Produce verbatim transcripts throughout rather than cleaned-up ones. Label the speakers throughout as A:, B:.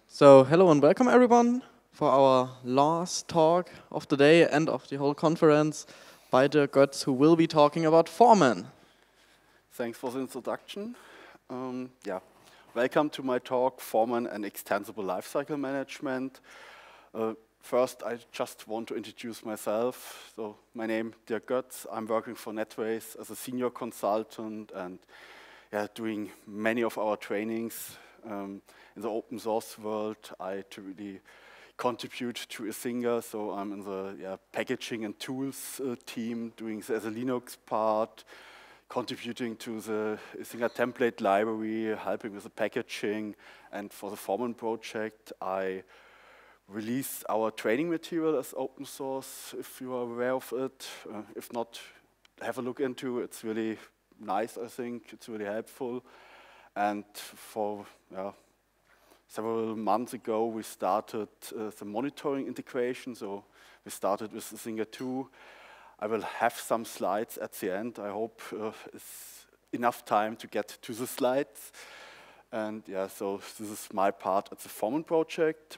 A: So, hello and welcome everyone for our last talk of the day and of the whole conference by Dirk Götz, who will be talking about Foreman.
B: Thanks for the introduction. Um, yeah, welcome to my talk, Foreman and Extensible Lifecycle Management. Uh, first, I just want to introduce myself. So, my name is Dirk Götz. I'm working for NetWays as a senior consultant and yeah, doing many of our trainings. Um, in the open source world, I to really contribute to Isinga, so I'm in the yeah, packaging and tools uh, team, doing the as a Linux part, contributing to the Isinga template library, helping with the packaging, and for the Foreman project, I released our training material as open source, if you are aware of it. Uh, if not, have a look into it. It's really nice, I think. It's really helpful. And for yeah, several months ago, we started uh, the monitoring integration. So we started with Isinga two. I will have some slides at the end. I hope uh, it's enough time to get to the slides. And yeah, so this is my part at the Foreman project.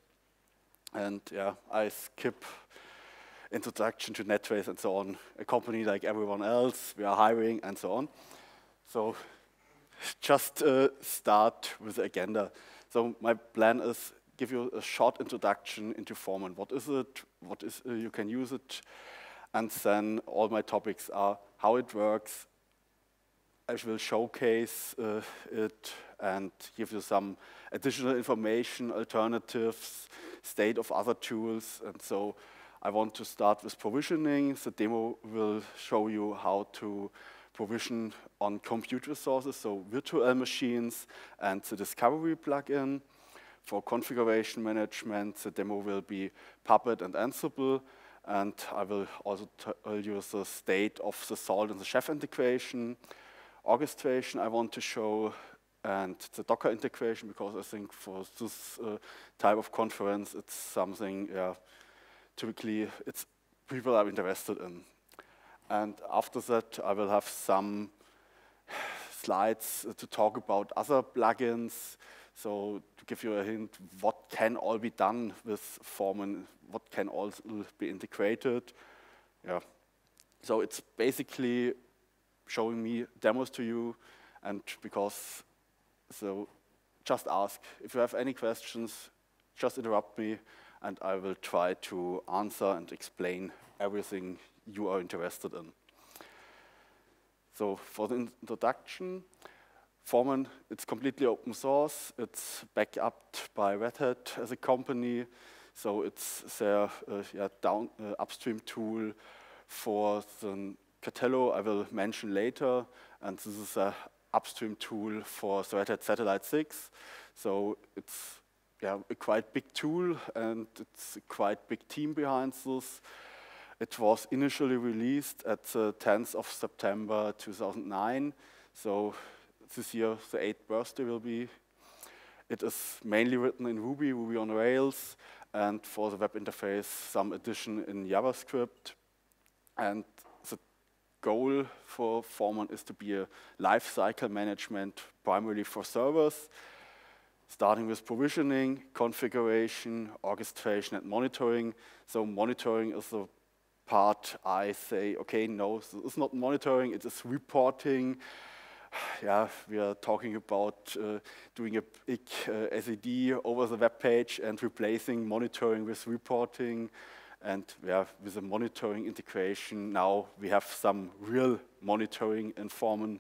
B: And yeah, I skip introduction to NetWays and so on. A company like everyone else, we are hiring and so on. So just uh, start with the agenda. So my plan is give you a short introduction into Foreman. What is it? What is uh, you can use it? And then all my topics are how it works. I will showcase uh, it and give you some additional information, alternatives, state of other tools. And so I want to start with provisioning. The demo will show you how to provision on compute resources, so virtual machines and the Discovery plugin. For configuration management, the demo will be Puppet and Ansible. And I will also tell you the state of the Salt and the Chef integration. Orchestration I want to show, and the Docker integration, because I think for this uh, type of conference, it's something yeah, typically it's people are interested in. And after that, I will have some slides to talk about other plugins. So to give you a hint, what can all be done with Foreman, what can all be integrated. Yeah. So it's basically showing me demos to you, and because, so just ask. If you have any questions, just interrupt me, and I will try to answer and explain everything you are interested in. So for the introduction, Foreman, it's completely open source. It's backed up by Red Hat as a company. So it's their uh, yeah, down, uh, upstream tool for the Catello I will mention later. And this is an upstream tool for the Red Hat Satellite six. So it's yeah, a quite big tool, and it's a quite big team behind this. It was initially released at the tenth of September two thousand nine. So this year, the eighth birthday will be. It is mainly written in Ruby, Ruby on Rails, and for the web interface, some addition in JavaScript. And the goal for Foreman is to be a lifecycle management primarily for servers, starting with provisioning, configuration, orchestration, and monitoring. So monitoring is the part I say, okay, no, this is not monitoring, it is reporting. Yeah, we are talking about uh, doing a big uh, S E D over the web page and replacing monitoring with reporting. And yeah, with the monitoring integration, now we have some real monitoring in Foreman.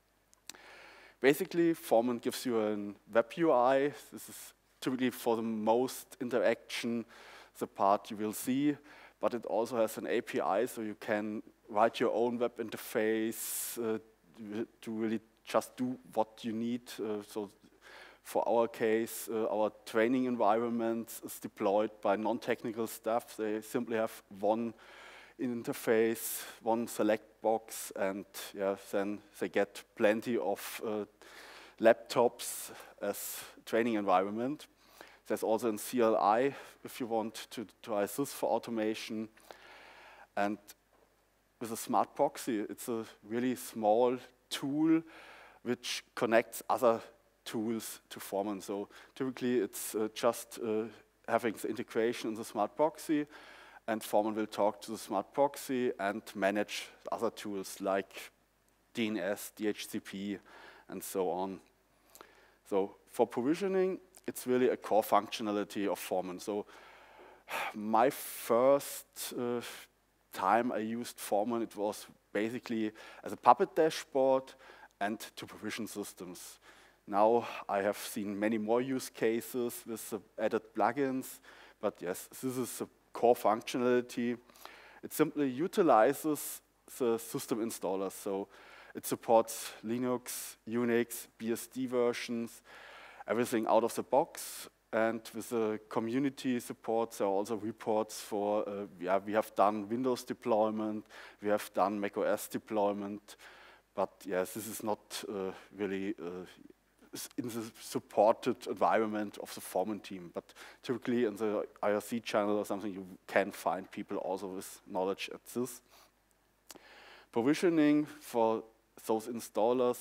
B: Basically, Foreman gives you a web U I. This is typically for the most interaction, the part you will see. But it also has an A P I, so you can write your own web interface uh, to really just do what you need. Uh, so for our case, uh, our training environment is deployed by non-technical staff. They simply have one interface, one select box, and yeah, then they get plenty of uh, laptops as training environment. There's also in C L I, if you want to try this for automation. And with a smart proxy, it's a really small tool which connects other tools to Foreman. So typically it's uh, just uh, having the integration in the smart proxy, and Foreman will talk to the smart proxy and manage other tools like D N S, D H C P, and so on. So for provisioning, it's really a core functionality of Foreman. So my first uh, time I used Foreman, it was basically as a Puppet dashboard and to provision systems. Now I have seen many more use cases with the added plugins, but yes, this is a core functionality. It simply utilizes the system installer. So it supports Linux, Unix, B S D versions, everything out of the box. And with the community support, there are also reports for, uh, yeah, we have done Windows deployment, we have done macOS deployment, but yes, this is not uh, really uh, in the supported environment of the Foreman team. But typically in the I R C channel or something, you can find people also with knowledge at this. Provisioning for those installers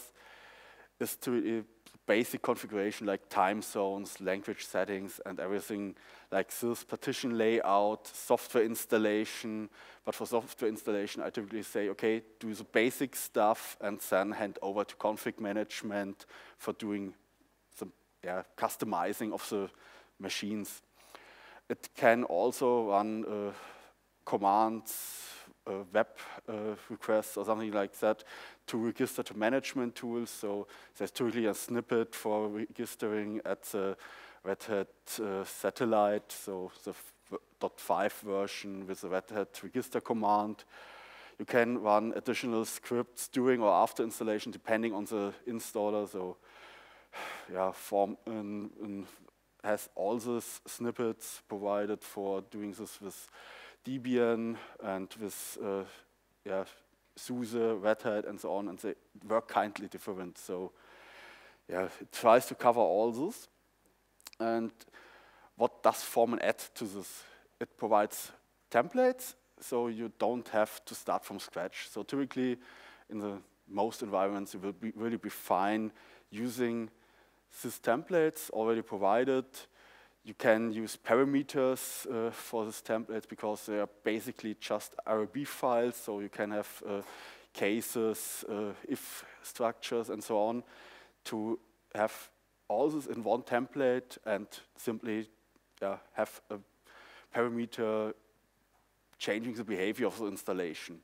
B: is to a basic configuration like time zones, language settings, and everything like this, partition layout, software installation. But for software installation, I typically say, okay, do the basic stuff and then hand over to config management for doing some yeah, customizing of the machines. It can also run uh, commands, uh, web uh, requests or something like that to register to management tools. So there's typically a snippet for registering at the Red Hat uh, satellite, so the dot five version with the Red Hat register command. You can run additional scripts during or after installation depending on the installer. So yeah, Form um, um, has all these snippets provided for doing this with Debian and with uh, yeah, SUSE, Red Hat, and so on, and they work kindly different. So yeah, it tries to cover all this. And what does Foreman add to this? It provides templates, so you don't have to start from scratch. So typically, in the most environments, you will be, really be fine using these templates already provided. You can use parameters uh, for these templates because they are basically just R B files, so you can have uh, cases, uh, if structures, and so on, to have all this in one template and simply uh, have a parameter changing the behavior of the installation.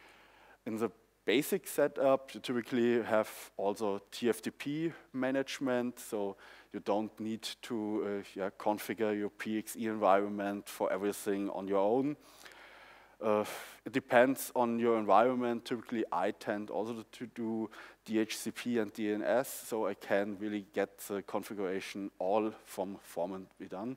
B: In the basic setup, you typically have also T F T P management, so you don't need to uh, yeah, configure your P X E environment for everything on your own. Uh, it depends on your environment. Typically, I tend also to do D H C P and D N S, so I can really get the configuration all from Foreman be done.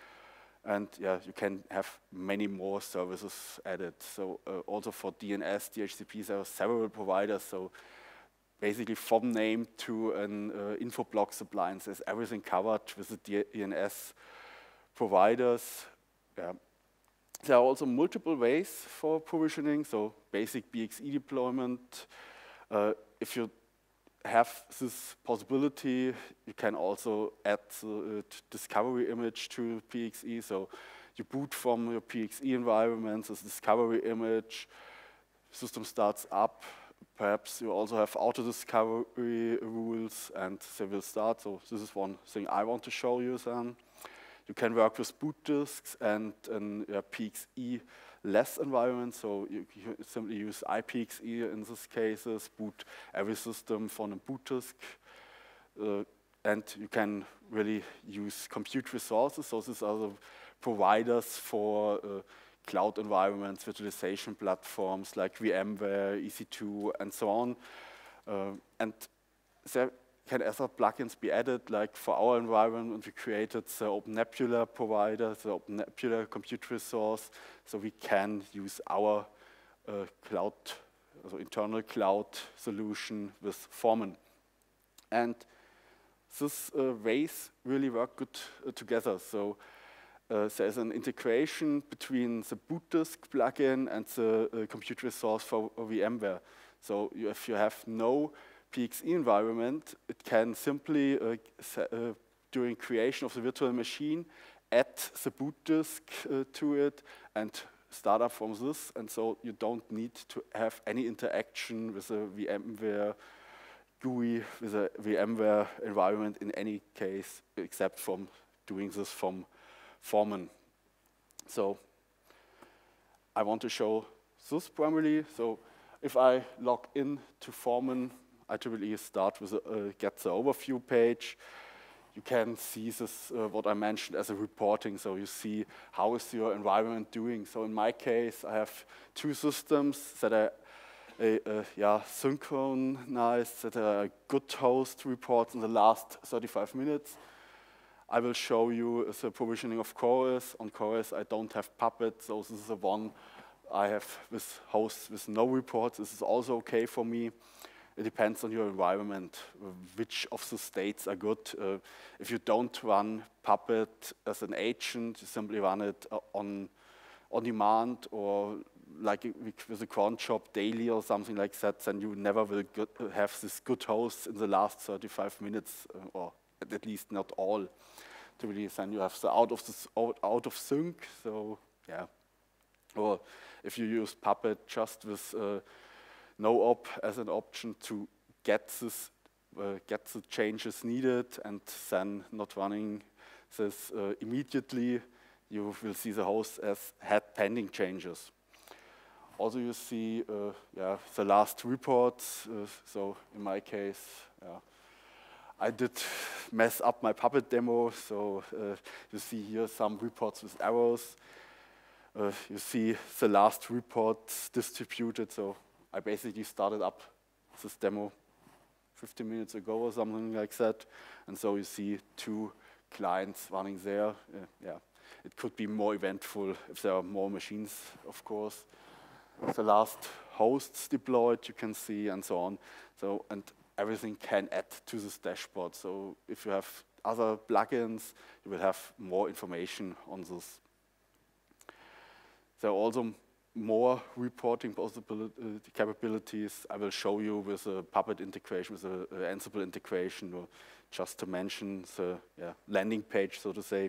B: And yeah, you can have many more services added. So uh, also for D N S, D H C P, there are several providers. So basically from name to an uh, info block appliance, there's everything covered with the D N S providers. Yeah. There are also multiple ways for provisioning. So basic B X E deployment. Uh, if you have this possibility, you can also add the uh, discovery image to P X E. So you boot from your P X E environment, this discovery image, system starts up. Perhaps you also have auto-discovery rules and they will start. So this is one thing I want to show you then. You can work with boot disks and an uh, P X E-less environment. So you, you simply use I P X E in these cases, boot every system from a boot disk. Uh, and you can really use compute resources. So these are the providers for uh, cloud environments, virtualization platforms like VMware, E C two, and so on. Uh, and there can other plugins be added, like for our environment, we created the OpenNebula provider, the OpenNebula compute resource, so we can use our uh, cloud, also internal cloud solution with Foreman. And these uh, ways really work good uh, together. So uh, there's an integration between the boot disk plugin and the uh, compute resource for VMware. So you, if you have no P X E environment, it can simply, uh, uh, during creation of the virtual machine, add the boot disk uh, to it and start up from this, and so you don't need to have any interaction with a VMware G U I, with a VMware environment in any case, except from doing this from Foreman. So I want to show this primarily. So if I log in to Foreman, I typically start with a, uh, get the overview page. You can see this, uh, what I mentioned as a reporting. So you see how is your environment doing. So in my case, I have two systems that are a, a, yeah, synchronized, that are good host reports in the last thirty-five minutes. I will show you the provisioning of CoreOS. On CoreOS, I don't have Puppet, so this is the one I have with hosts with no reports. This is also okay for me. It depends on your environment, which of the states are good. Uh, if you don't run Puppet as an agent, you simply run it on, on demand, or like with a cron job daily or something like that, then you never will get, have this good host in the last thirty-five minutes, uh, or at least not all. Typically, then you have the out of this out, out of sync. So yeah, or if you use Puppet just with uh, no op as an option to get this, uh, get the changes needed, and then not running this uh, immediately, you will see the host as had pending changes. Also, you see, uh, yeah, the last reports. Uh, so in my case, yeah, I did mess up my Puppet demo. So uh, you see here some reports with errors. Uh, you see the last reports distributed. So I basically started up this demo fifteen minutes ago or something like that. And so you see two clients running there. Uh, yeah, it could be more eventful if there are more machines, of course. The last hosts deployed, you can see, and so on. So, and everything can add to this dashboard. So if you have other plugins, you will have more information on this. There are also more reporting possibility, uh, capabilities I will show you with a Puppet integration, with a, a Ansible integration, or just to mention the yeah, landing page, so to say.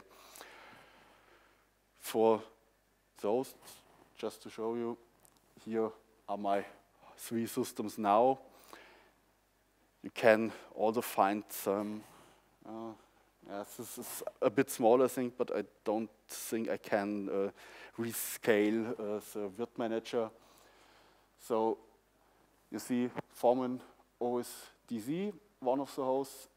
B: For those, just to show you, here are my three systems now. You can also find some, uh, yeah, this is a bit smaller thing, but I don't think I can uh, rescale uh, the Virt Manager. So you see Foreman O S D Z, one of the hosts.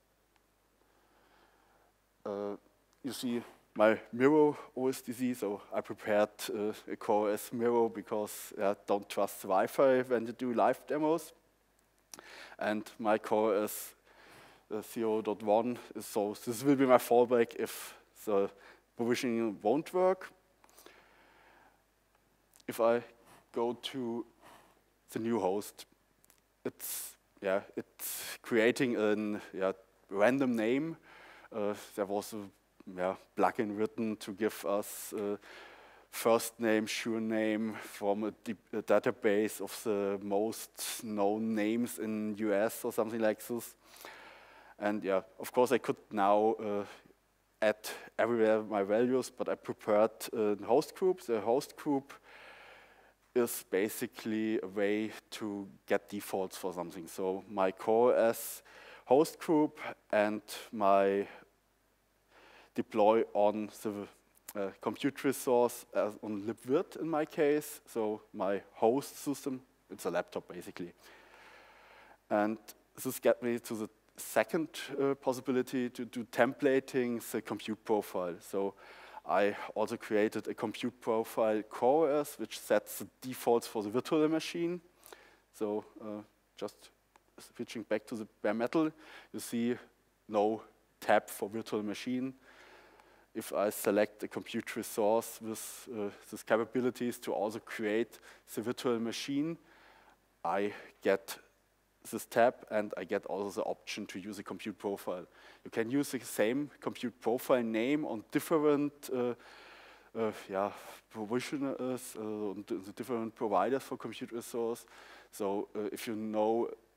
B: Uh, you see my Miro O S D Z, so I prepared uh, a CoreOS Miro because I uh, don't trust Wi-Fi when you do live demos. And my CoreOS uh, zero point one, so this will be my fallback if the provisioning won't work. If I go to the new host, it's yeah, it's creating a yeah, random name. Uh, there was a yeah, plugin written to give us uh, first name, sure name from a, a database of the most known names in U S or something like this. And yeah, of course I could now uh, add everywhere my values, but I prepared a host group. The host group is basically a way to get defaults for something. So my CoreOS host group and my deploy on the uh, compute resource as on libvirt in my case. So my host system, it's a laptop basically. And this gets me to the second uh, possibility to do templating the compute profile. So I also created a compute profile CoreOS, which sets the defaults for the virtual machine. So uh, just switching back to the bare metal, you see no tab for virtual machine. If I select a compute resource with uh, these capabilities to also create the virtual machine, I get this tab and I get also the option to use a compute profile. You can use the same compute profile name on different uh, uh, yeah, provisioners, uh, the different providers for compute resource. So uh, if you know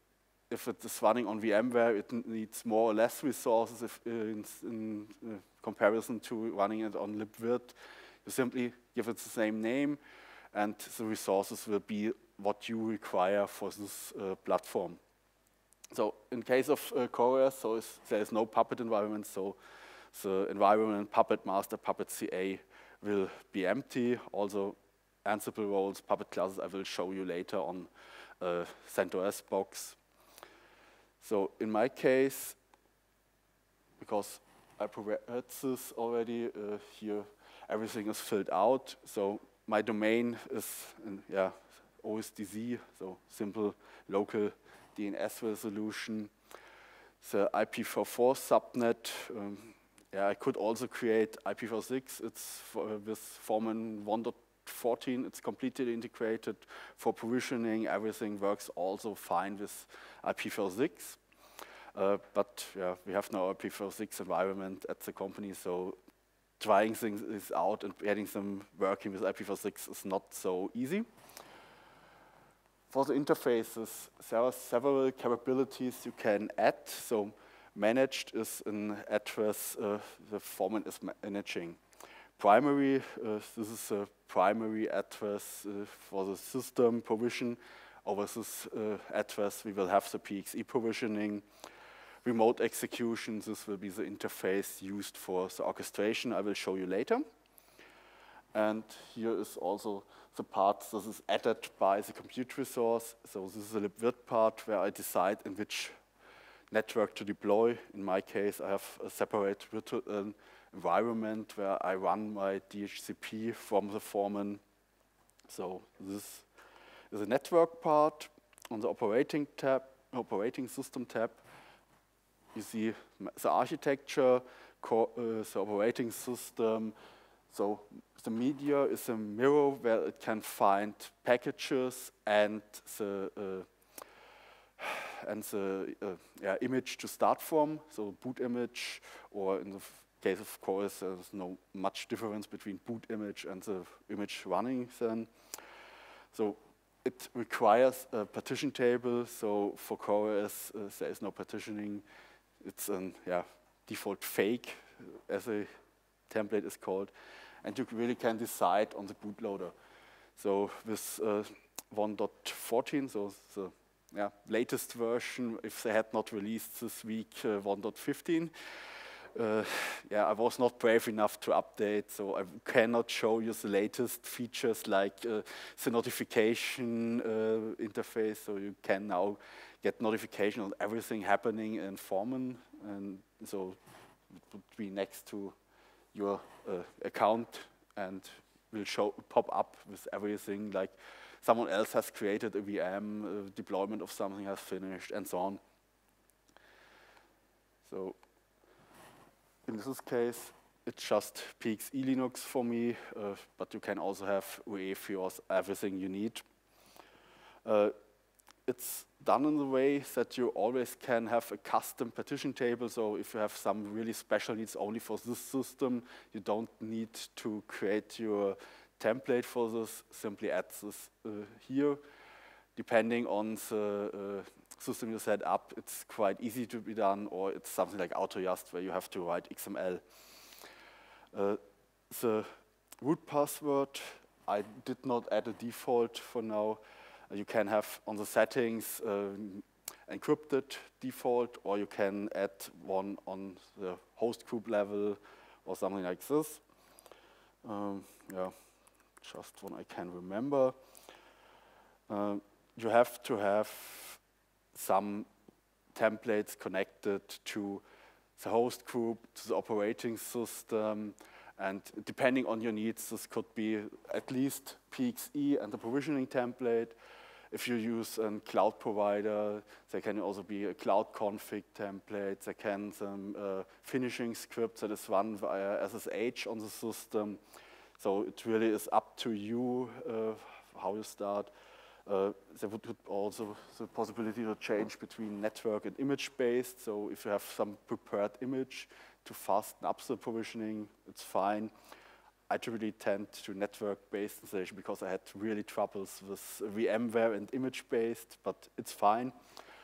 B: if it is running on VMware, it needs more or less resources if, uh, in, in uh, comparison to running it on libvirt. You simply give it the same name, and the resources will be what you require for this uh, platform. So in case of uh, CoreOS, so is, there is no Puppet environment, so the environment Puppet Master, Puppet C A will be empty. Also Ansible roles, Puppet classes I will show you later on uh, CentOS box. So in my case, because I provided this already, uh, here everything is filled out. So my domain is in, yeah, O S D Z, so simple local D N S resolution. The I P v four subnet, um, yeah, I could also create I P v six. It's for, uh, with Foreman one point fourteen. It's completely integrated for provisioning. Everything works also fine with I P v six. Uh, but yeah, we have now a I P v six environment at the company, so trying things out and getting them working with I P v six is not so easy. For the interfaces, there are several capabilities you can add. So managed is an address uh, the Foreman is managing. Primary, uh, this is a primary address uh, for the system provision. Over this uh, address, we will have the P X E provisioning. Remote execution, this will be the interface used for the orchestration. I will show you later. And here is also the part that is added by the compute resource. So this is the libvirt part where I decide in which network to deploy. In my case, I have a separate virtual uh, environment where I run my D H C P from the Foreman. So this is a network part. On the operating tab, operating system tab, you see the architecture, core, uh, the operating system. So the media is a mirror where it can find packages and the uh, and the uh, yeah, image to start from. So boot image, or in the case of CoreOS, there's no much difference between boot image and the image running then. So it requires a partition table. So for CoreOS, uh, there is no partitioning. It's a yeah, default fake, as a template is called. And you really can decide on the bootloader. So with uh, one point fourteen, so the yeah, latest version, if they had not released this week uh, one point fifteen, uh, yeah, I was not brave enough to update, so I cannot show you the latest features like uh, the notification uh, interface, so you can now get notification on everything happening in Foreman, and so it would be next to your uh, account and will show pop up with everything, like someone else has created a V M, uh, deployment of something has finished, and so on. So in this case, it's just P X E Linux for me, uh, but you can also have U E F I O S, everything you need. Uh, It's done in the way that you always can have a custom partition table. So if you have some really special needs only for this system, you don't need to create your template for this. Simply add this uh, here. Depending on the uh, system you set up, it's quite easy to be done, or it's something like AutoJust where you have to write X M L. Uh, the root password, I did not add a default for now. You can have on the settings uh, encrypted default, or you can add one on the host group level or something like this. Um, yeah, just one I can remember. Uh, you have to have some templates connected to the host group, to the operating system, and depending on your needs, this could be at least P X E and the provisioning template. If you use a cloud provider, there can also be a cloud config template. There can some uh, finishing script that is run via S S H on the system. So it really is up to you uh, how you start. Uh, there would also the possibility to change between network and image-based. So if you have some prepared image to fasten up the provisioning, it's fine. I typically tend to network-based installation because I had really troubles with VMware and image-based, but it's fine.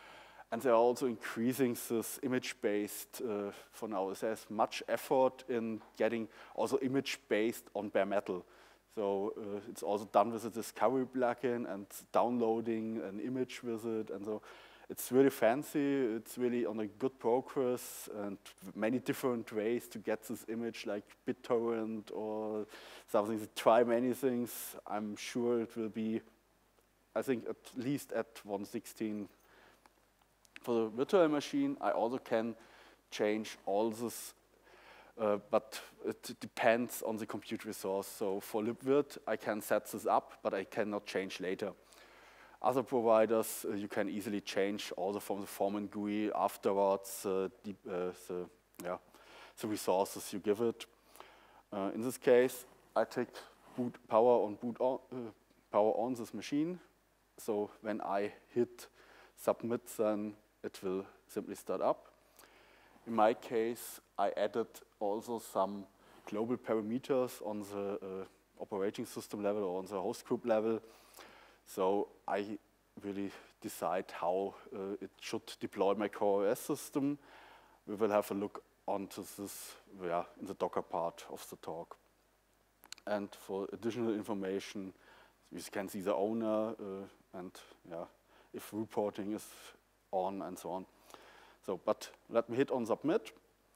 B: And they are also increasing this image-based uh, for now. There's much effort in getting also image-based on bare metal. So uh, it's also done with a discovery plugin and downloading an image with it. And so it's really fancy. It's really on a good progress and many different ways to get this image, like BitTorrent or something. Try many things. I'm sure it will be, I think, at least at one sixteen. For the virtual machine, I also can change all this, uh, but it depends on the compute resource. So for libvirt, I can set this up, but I cannot change later. Other providers, uh, you can easily change also from the Foreman G U I afterwards, uh, the, uh, the, yeah, the resources you give it. Uh, in this case, I take boot power on boot on, uh, power on this machine. So when I hit submit, then it will simply start up. In my case, I added also some global parameters on the uh, operating system level or on the host group level. So I really decide how uh, it should deploy my CoreOS system. We will have a look onto this yeah, in the Docker part of the talk. And for additional information, you can see the owner uh, and yeah, if reporting is on and so on. So, but let me hit on submit.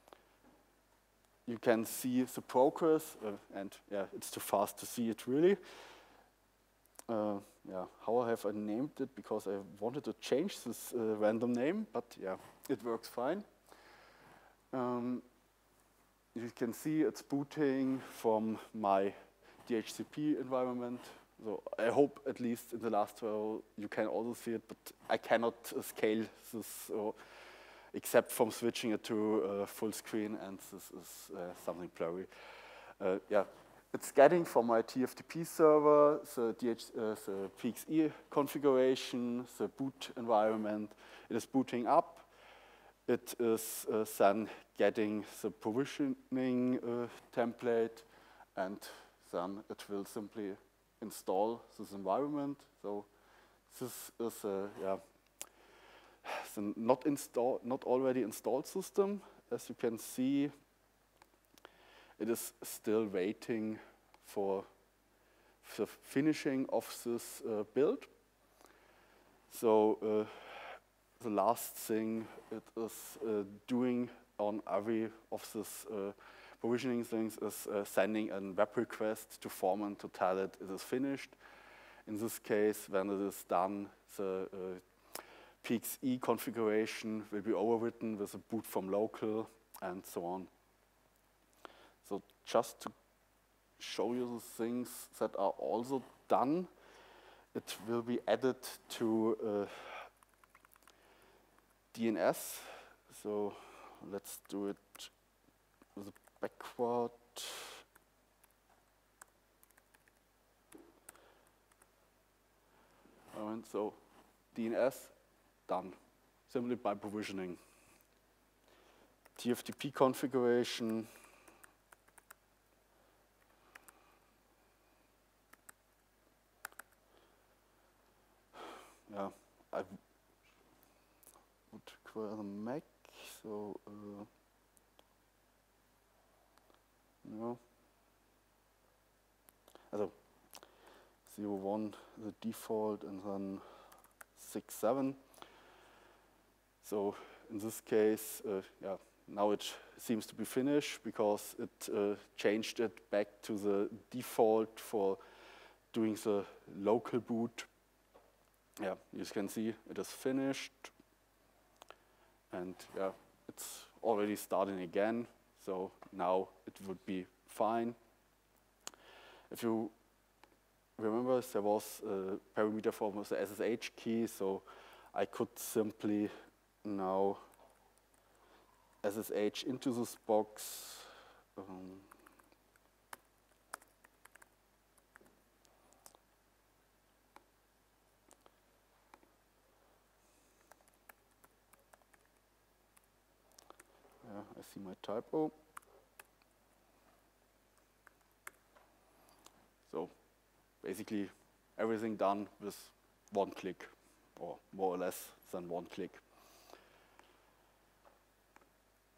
B: You can see the progress, uh, and yeah, it's too fast to see it really. Uh, yeah, how have I named it? Because I wanted to change this uh, random name, but yeah, it works fine. Um, you can see it's booting from my D H C P environment. So I hope at least in the last twelve you can also see it, but I cannot uh, scale this uh, except from switching it to uh, full screen, and this is uh, something blurry. Uh, yeah, it's getting from my T F T P server the, D H, uh, the P X E configuration, the boot environment. It is booting up. It is uh, then getting the provisioning uh, template, and then it will simply install this environment. So this is a yeah, the not install, not already installed system. As you can see, it is still waiting for the finishing of this uh, build. So uh, the last thing it is uh, doing on every of this uh, provisioning things is uh, sending a web request to Foreman to tell it it is finished. In this case, when it is done, the uh, P X E configuration will be overwritten with a boot from local and so on. So just to show you the things that are also done, it will be added to uh, D N S. So let's do it with a backward. And so D N S done simply by provisioning. T F T P configuration. Yeah, I would require the Mac, so uh, no. Also zero one the default, and then six seven. So in this case, uh, yeah, now it seems to be finished because it uh, changed it back to the default for doing the local boot. Yeah, you can see it is finished, and yeah, it's already starting again. So now it would be fine. If you remember, there was a parameter for the S S H key, so I could simply now S S H into this box. Um, yeah, I see my typo. So basically everything done with one click, or more or less than one click.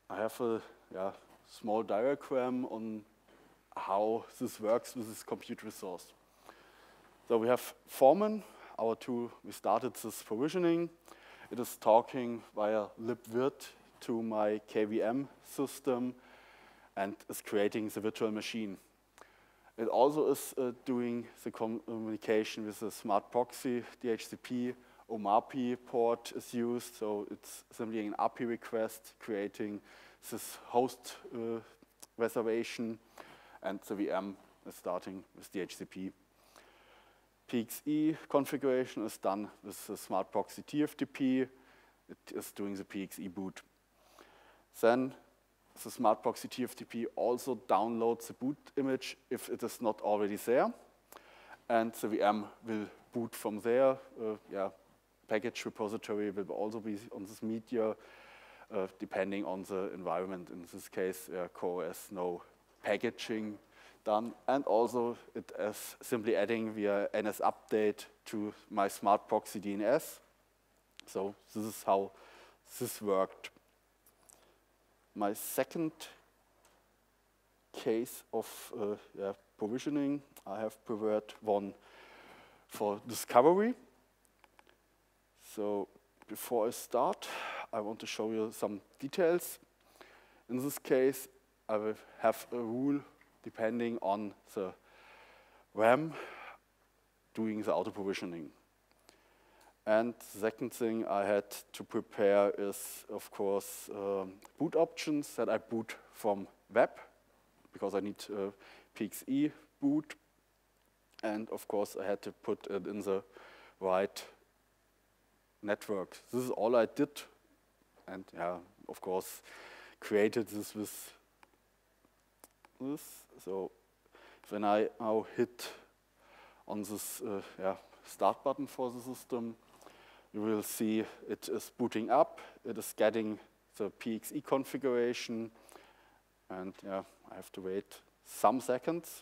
B: I have a yeah, small diagram on how this works with this compute resource. So we have Foreman, our tool. We started this provisioning. It is talking via libvirt to my K V M system and is creating the virtual machine. It also is uh, doing the communication with the smart proxy, D H C P, O M A P port is used, so it's simply an A P I request creating this host uh, reservation, and the V M is starting with D H C P. P X E configuration is done with the smart proxy T F T P. It is doing the P X E boot. Then the smart proxy T F T P also downloads the boot image if it is not already there, and the V M will boot from there. Uh, yeah, package repository will also be on this media, uh, depending on the environment. In this case, uh, CoreOS no packaging done, and also it is simply adding via N S update to my smart proxy D N S. So this is how this worked. My second case of uh, yeah, provisioning, I have prepared one for discovery. So before I start, I want to show you some details. In this case, I will have a rule depending on the RAM doing the auto provisioning. And the second thing I had to prepare is, of course, um, boot options that I boot from web, because I need uh, P X E boot. And of course, I had to put it in the right network. This is all I did. And yeah, of course, created this with this. So when I now hit on this uh, yeah, start button for the system, you will see it is booting up. It is getting the P X E configuration. And yeah, I have to wait some seconds.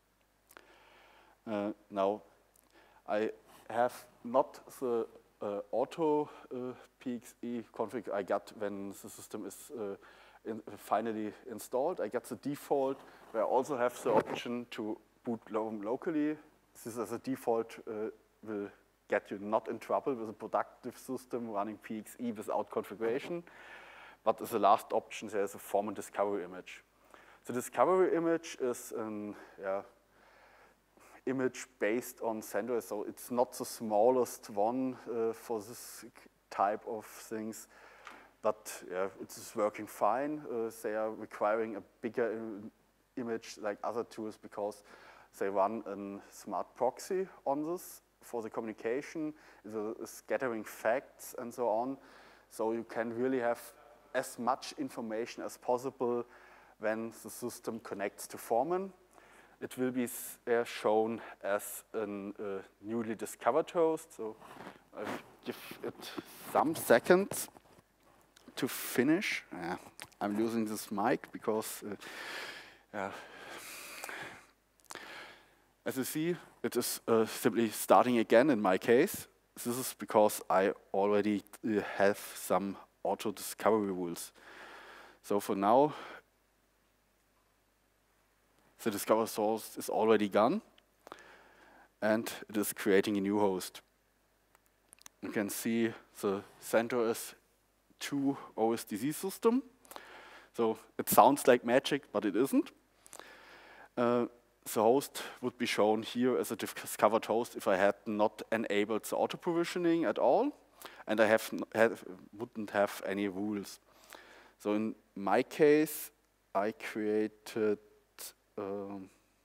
B: Uh, now, I have not the uh, auto uh, P X E config I got when the system is uh, in, uh, finally installed. I get the default, where I also have the option to boot lo locally. This as a default uh, will get you not in trouble with a productive system running P X E without configuration. But as a last option, there is a Foreman discovery image. The discovery image is an yeah, image based on CentOS, so it's not the smallest one uh, for this type of things, but yeah, it is working fine. Uh, they are requiring a bigger im image like other tools because they run a smart proxy on this for the communication, the scattering facts and so on. So you can really have as much information as possible when the system connects to Foreman. It will be uh, shown as a uh, newly discovered host. So I'll give it some seconds to finish. Yeah, I'm using this mic because uh, yeah. As you see, it is uh, simply starting again in my case. This is because I already uh, have some auto discovery rules. So for now, the discover source is already gone, and it is creating a new host. You can see the CentOS two O S D Z system. So it sounds like magic, but it isn't. Uh, The host would be shown here as a discovered host if I had not enabled the auto provisioning at all, and I have, have wouldn't have any rules. So in my case, I created um,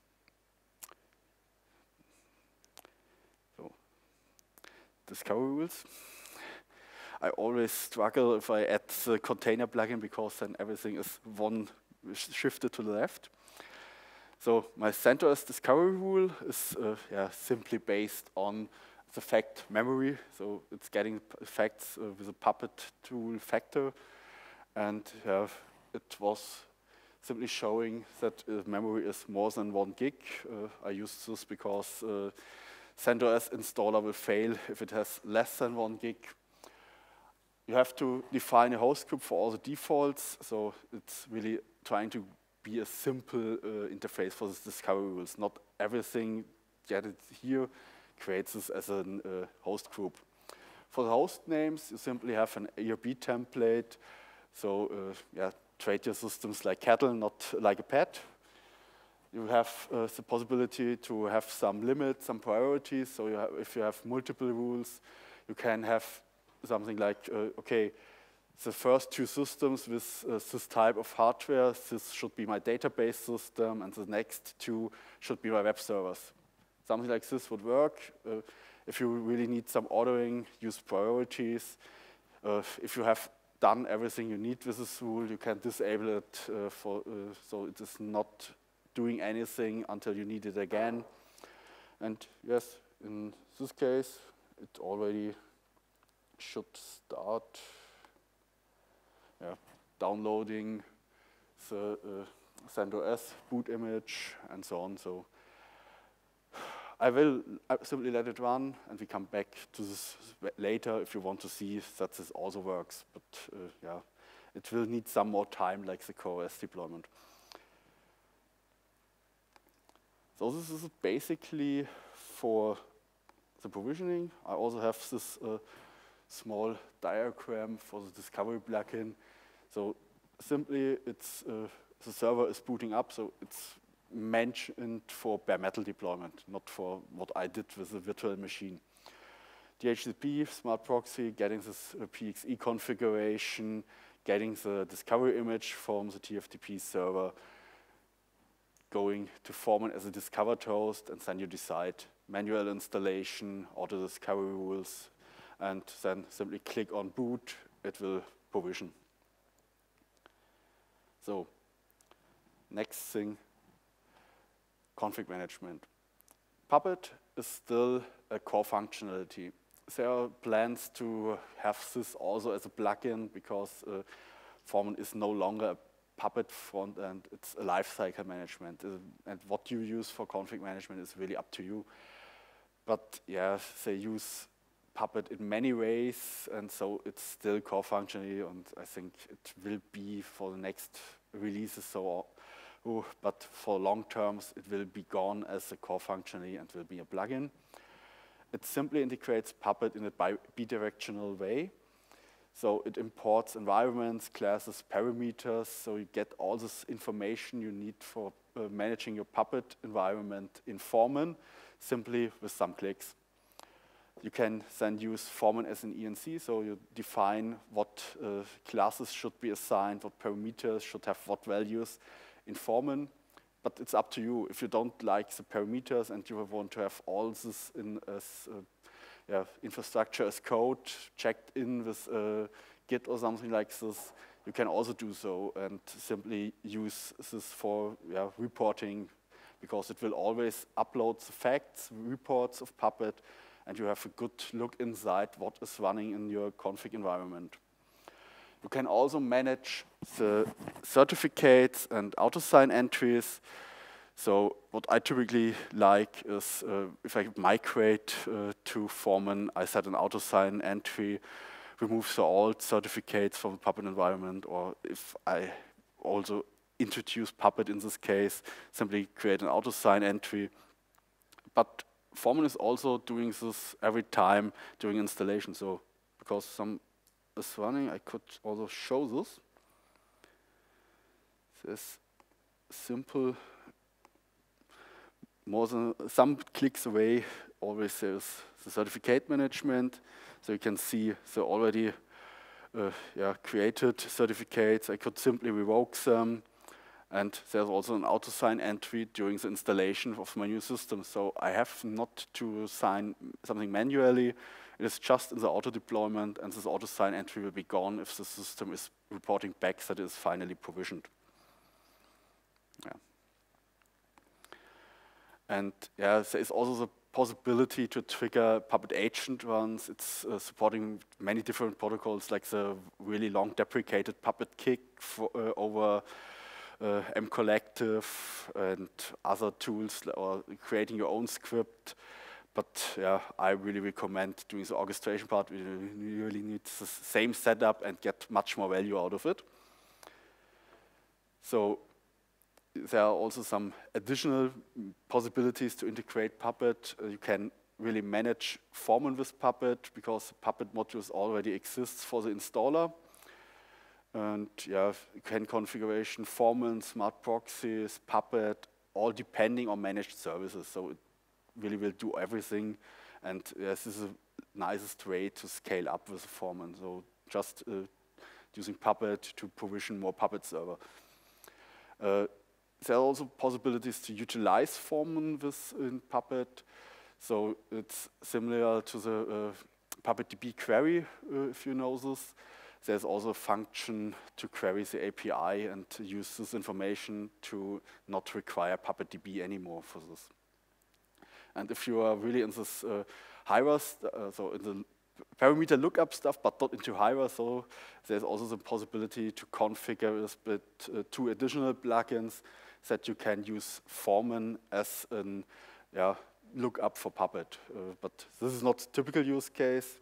B: so discovery rules. I always struggle if I add the container plugin because then everything is one shifted to the left. So my CentOS discovery rule is uh, yeah, simply based on the fact memory. So it's getting facts uh, with a Puppet tool factor. And uh, it was simply showing that uh, memory is more than one gig. Uh, I use this because uh, CentOS installer will fail if it has less than one gig. you have to define a host group for all the defaults, so it's really trying to be a simple uh, interface for this discovery rules. Not everything get it here creates this as a uh, host group. For the host names, you simply have an A R B template, so uh, yeah, treat your systems like cattle, not like a pet. You have uh, the possibility to have some limits, some priorities. So you have, if you have multiple rules, you can have something like, uh, okay, the first two systems with uh, this type of hardware, this should be my database system, and the next two should be my web servers. Something like this would work. Uh, if you really need some ordering, use priorities. Uh, if you have done everything you need with this rule, you can disable it uh, for uh, so it is not doing anything until you need it again. And yes, in this case, it already should start yeah, downloading the uh, CentOS boot image and so on. So I will simply let it run, and we come back to this later if you want to see that this also works. But uh, yeah, it will need some more time, like the CoreOS deployment. So this is basically for the provisioning. I also have this uh, small diagram for the discovery plugin. So simply, it's uh, the server is booting up, so it's mentioned for bare metal deployment, not for what I did with the virtual machine. D H C P, smart proxy, getting this uh, P X E configuration, getting the discovery image from the T F T P server, going to Foreman as a discovered host, and then you decide manual installation, auto discovery rules, and then simply click on boot, it will provision. So, next thing, config management. Puppet is still a core functionality. There are plans to have this also as a plugin because uh, Foreman is no longer a Puppet front end, it's a lifecycle management. Uh, and what you use for config management is really up to you. But yeah, they use Puppet in many ways, and so it's still core functionality, and I think it will be for the next releases. So, oh, but for long terms, it will be gone as a core functionality and will be a plugin. It simply integrates Puppet in a bidirectional way. So it imports environments, classes, parameters, so you get all this information you need for uh, managing your Puppet environment in Foreman, simply with some clicks. You can then use Foreman as an E N C, so you define what uh, classes should be assigned, what parameters should have what values in Foreman, but it's up to you. If you don't like the parameters and you want to have all this in as uh, yeah, infrastructure as code checked in with uh, Git or something like this, you can also do so and simply use this for yeah, reporting, because it will always upload the facts, reports of Puppet, and you have a good look inside what is running in your config environment. You can also manage the certificates and auto-sign entries. So what I typically like is uh, if I migrate uh, to Foreman, I set an auto-sign entry, remove the old certificates from the Puppet environment, or if I also introduce Puppet in this case, simply create an auto-sign entry. But Foreman is also doing this every time during installation. So because some is running, I could also show this. This simple, more than some clicks away, always there's the certificate management. So you can see the already uh, yeah, created certificates. I could simply revoke them. And there's also an auto-sign entry during the installation of my new system. So I have not to sign something manually. It is just in the auto-deployment, and this auto-sign entry will be gone if the system is reporting back that it is finally provisioned. Yeah. And yeah, there is also the possibility to trigger Puppet agent runs. It's uh, supporting many different protocols, like the really long deprecated Puppet kick for, uh, over Uh, mCollective and other tools, or creating your own script. but yeah, I really recommend doing the orchestration part. We really need the same setup and get much more value out of it. So there are also some additional possibilities to integrate Puppet. Uh, you can really manage Foreman with Puppet because the Puppet modules already exists for the installer. And yeah, you can configuration Foreman, smart proxies, Puppet, all depending on managed services. So it really will do everything. And yeah, this is the nicest way to scale up with Foreman. So just uh, using Puppet to provision more Puppet server. Uh, there are also possibilities to utilize Foreman with in Puppet. So it's similar to the uh, PuppetDB query, uh, if you know this. There's also a function to query the A P I and to use this information to not require PuppetDB anymore for this. And if you are really in this uh, Hira, uh, so in the parameter lookup stuff, but not into Hira, so there's also the possibility to configure this with uh, two additional plugins that you can use Foreman as an yeah, lookup for Puppet. Uh, but this is not typical use case.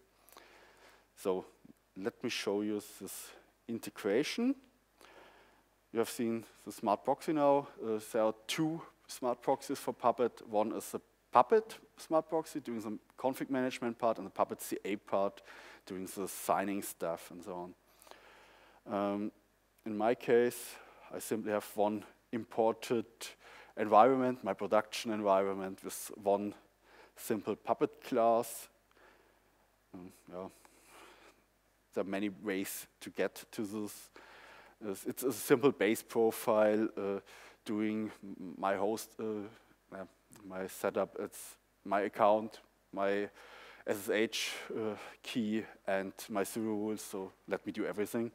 B: So let me show you this integration. You have seen the smart proxy now. Uh, there are two smart proxies for Puppet. One is the Puppet smart proxy doing the config management part, and the Puppet C A part doing the signing stuff and so on. Um, in my case, I simply have one imported environment, my production environment, with one simple Puppet class. Um, yeah. There are many ways to get to this. It's a simple base profile uh, doing my host, uh, uh, my setup. It's my account, my S S H uh, key, and my pseudo rules. So let me do everything.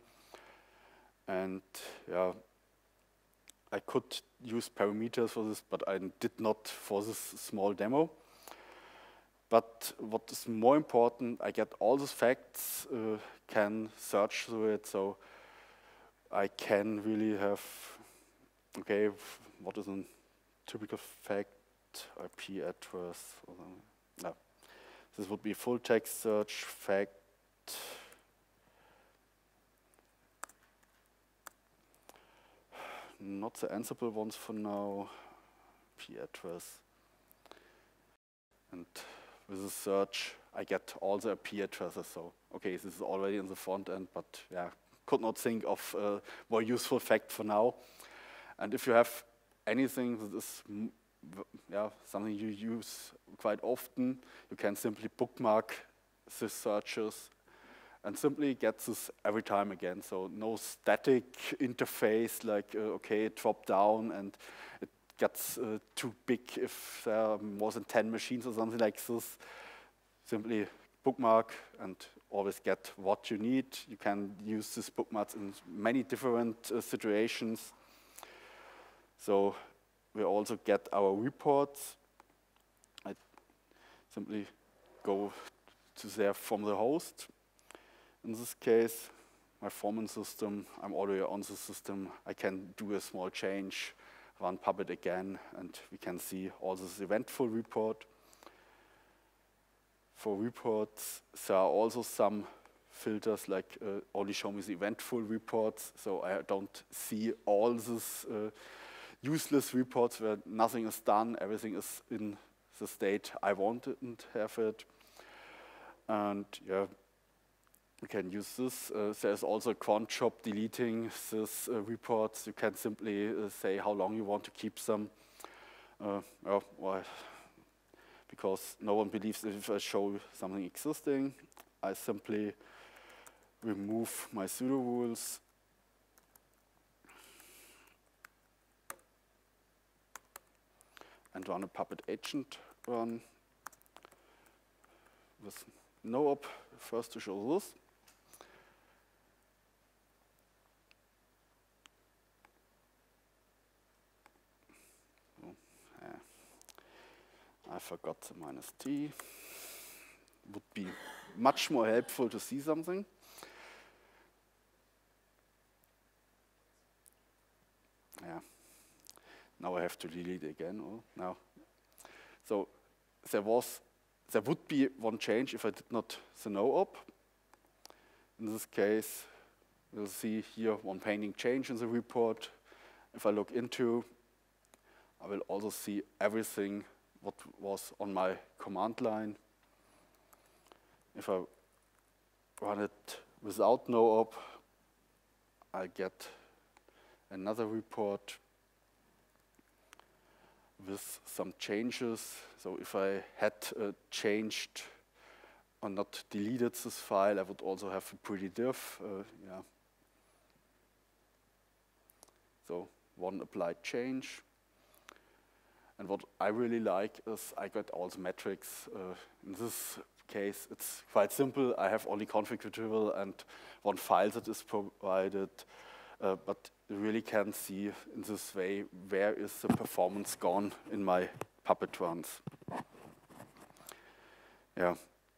B: And yeah, I could use parameters for this, but I did not for this small demo. But what is more important, I get all these facts, uh, can search through it, so I can really have, okay, what is a typical fact, I P address, or no. This would be full text search, fact, not the Ansible ones for now, I P address, and with the search, I get all the I P addresses. So, okay, this is already in the front end, but yeah, could not think of a more useful fact for now. And if you have anything that is yeah, something you use quite often, you can simply bookmark the searches and simply get this every time again. So no static interface like, uh, okay, drop down and it gets uh, too big if there are more than ten machines or something like this. Simply bookmark and always get what you need. You can use this bookmarks in many different uh, situations. So we also get our reports. I simply go to there from the host. In this case, my Foreman system, I'm already on the system. I can do a small change, run Puppet again, and we can see all this eventful report. For reports, there are also some filters like uh, only show me the eventful reports, so I don't see all these uh, useless reports where nothing is done, everything is in the state I wanted and have it. And yeah, we can use this. Uh, there's also a cron job deleting these uh, reports. You can simply uh, say how long you want to keep them. Uh, oh, well, because no one believes if I show something existing, I simply remove my pseudo rules. And run a Puppet agent run with no op first to show this. Oh, yeah. I forgot the minus T. Would be much more helpful to see something. Yeah. Now I have to delete again. Oh, now. So there was there would be one change if I did not the no-op. In this case, you'll see here one painting change in the report. If I look into, I will also see everything what was on my command line. If I run it without no-op, I get another report with some changes. So if I had uh, changed or not deleted this file, I would also have a pretty diff. Uh, yeah. So one applied change. And what I really like is I got all the metrics. Uh, in this case, it's quite simple. I have only config variable and one file that is provided. Uh, but you really can see in this way where is the performance gone in my Puppet runs. Yeah.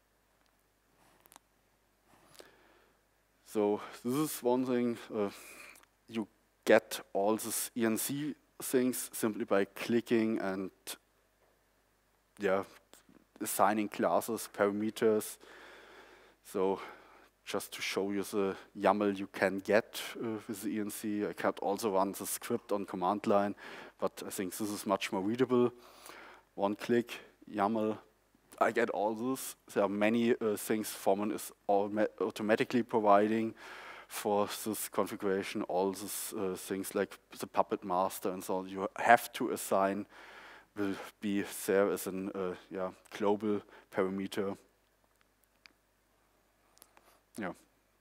B: So this is one thing. Uh, you get all these E N C things simply by clicking and yeah, assigning classes, parameters. So just to show you the YAML you can get uh, with the E N C. I can also run the script on command line, but I think this is much more readable. One click, YAML, I get all this. There are many uh, things Foreman is automatically providing for this configuration, all these uh, things like the Puppet master and so on. You have to assign will be there as an uh, yeah, global parameter. Yeah.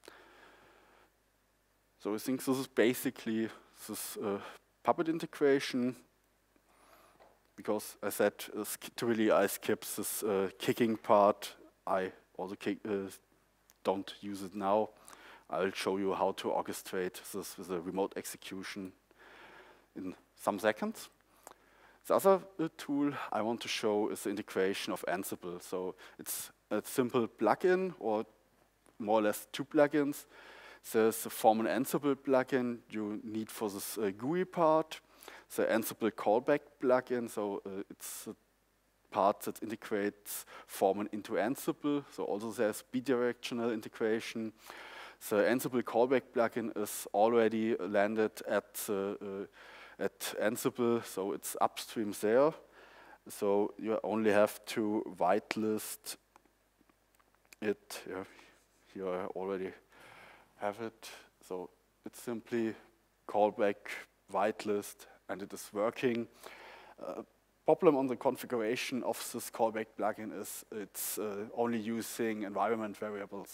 B: So I think this is basically this uh, Puppet integration, because I said uh, typically I skip this uh, kicking part. I also kick, uh, don't use it now. I'll show you how to orchestrate this with a remote execution in some seconds. The other uh, tool I want to show is the integration of Ansible. So it's a simple plugin, or more or less two plugins. There's the Foreman Ansible plugin you need for this uh, G U I part. The Ansible callback plugin, so uh, it's a part that integrates Foreman into Ansible. So also there's bidirectional integration. The Ansible callback plugin is already landed at uh, uh, at Ansible, so it's upstream there. So you only have to whitelist it. Yeah. Here I already have it. So it's simply callback whitelist, and it is working. Uh, problem on the configuration of this callback plugin is it's uh, only using environment variables.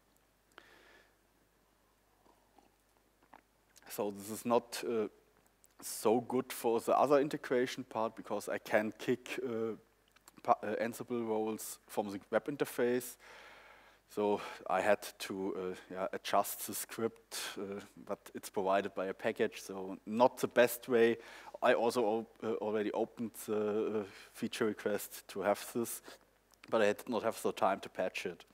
B: So this is not uh, so good for the other integration part, because I can kick uh, uh, Ansible roles from the web interface. So I had to uh, yeah, adjust the script, uh, but it's provided by a package, so not the best way. I also op uh, already opened the uh, feature request to have this, but I did not have the time to patch it.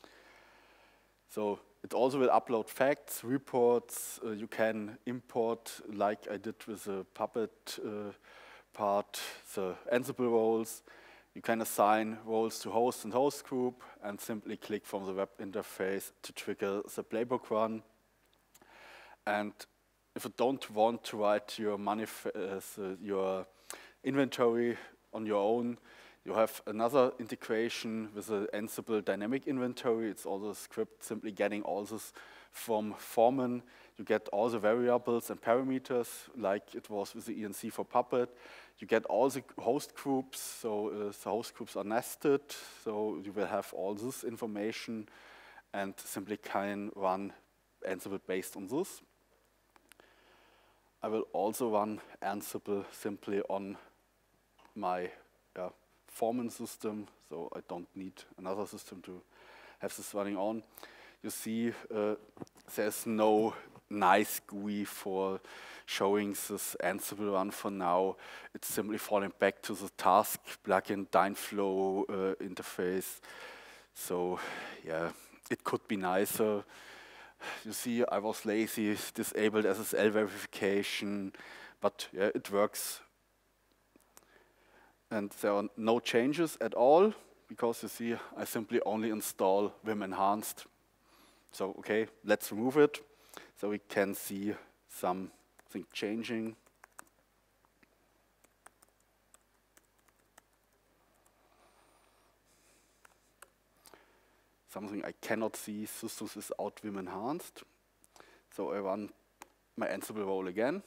B: So it also will upload facts, reports. Uh, you can import, like I did with the Puppet uh, part, the Ansible roles. You can assign roles to host and host group, and simply click from the web interface to trigger the playbook run. And if you don't want to write your, manifest, uh, your inventory on your own, you have another integration with the Ansible dynamic inventory. It's also a script simply getting all this from Foreman. You get all the variables and parameters, like it was with the E N C for Puppet. You get all the host groups, so uh, the host groups are nested, so you will have all this information and simply can run Ansible based on this. I will also run Ansible simply on my uh, Foreman system, so I don't need another system to have this running on. You see uh, there's no nice G U I for showing this Ansible run for now. It's simply falling back to the task plugin Dynflow uh, interface. So yeah, it could be nicer. You see, I was lazy, disabled S S L verification, but yeah, it works. And there are no changes at all. because you see I simply only install Vim Enhanced. So okay, let's remove it so we can see something changing. Something I cannot see, systems without Vim Enhanced. So I run my Ansible role again.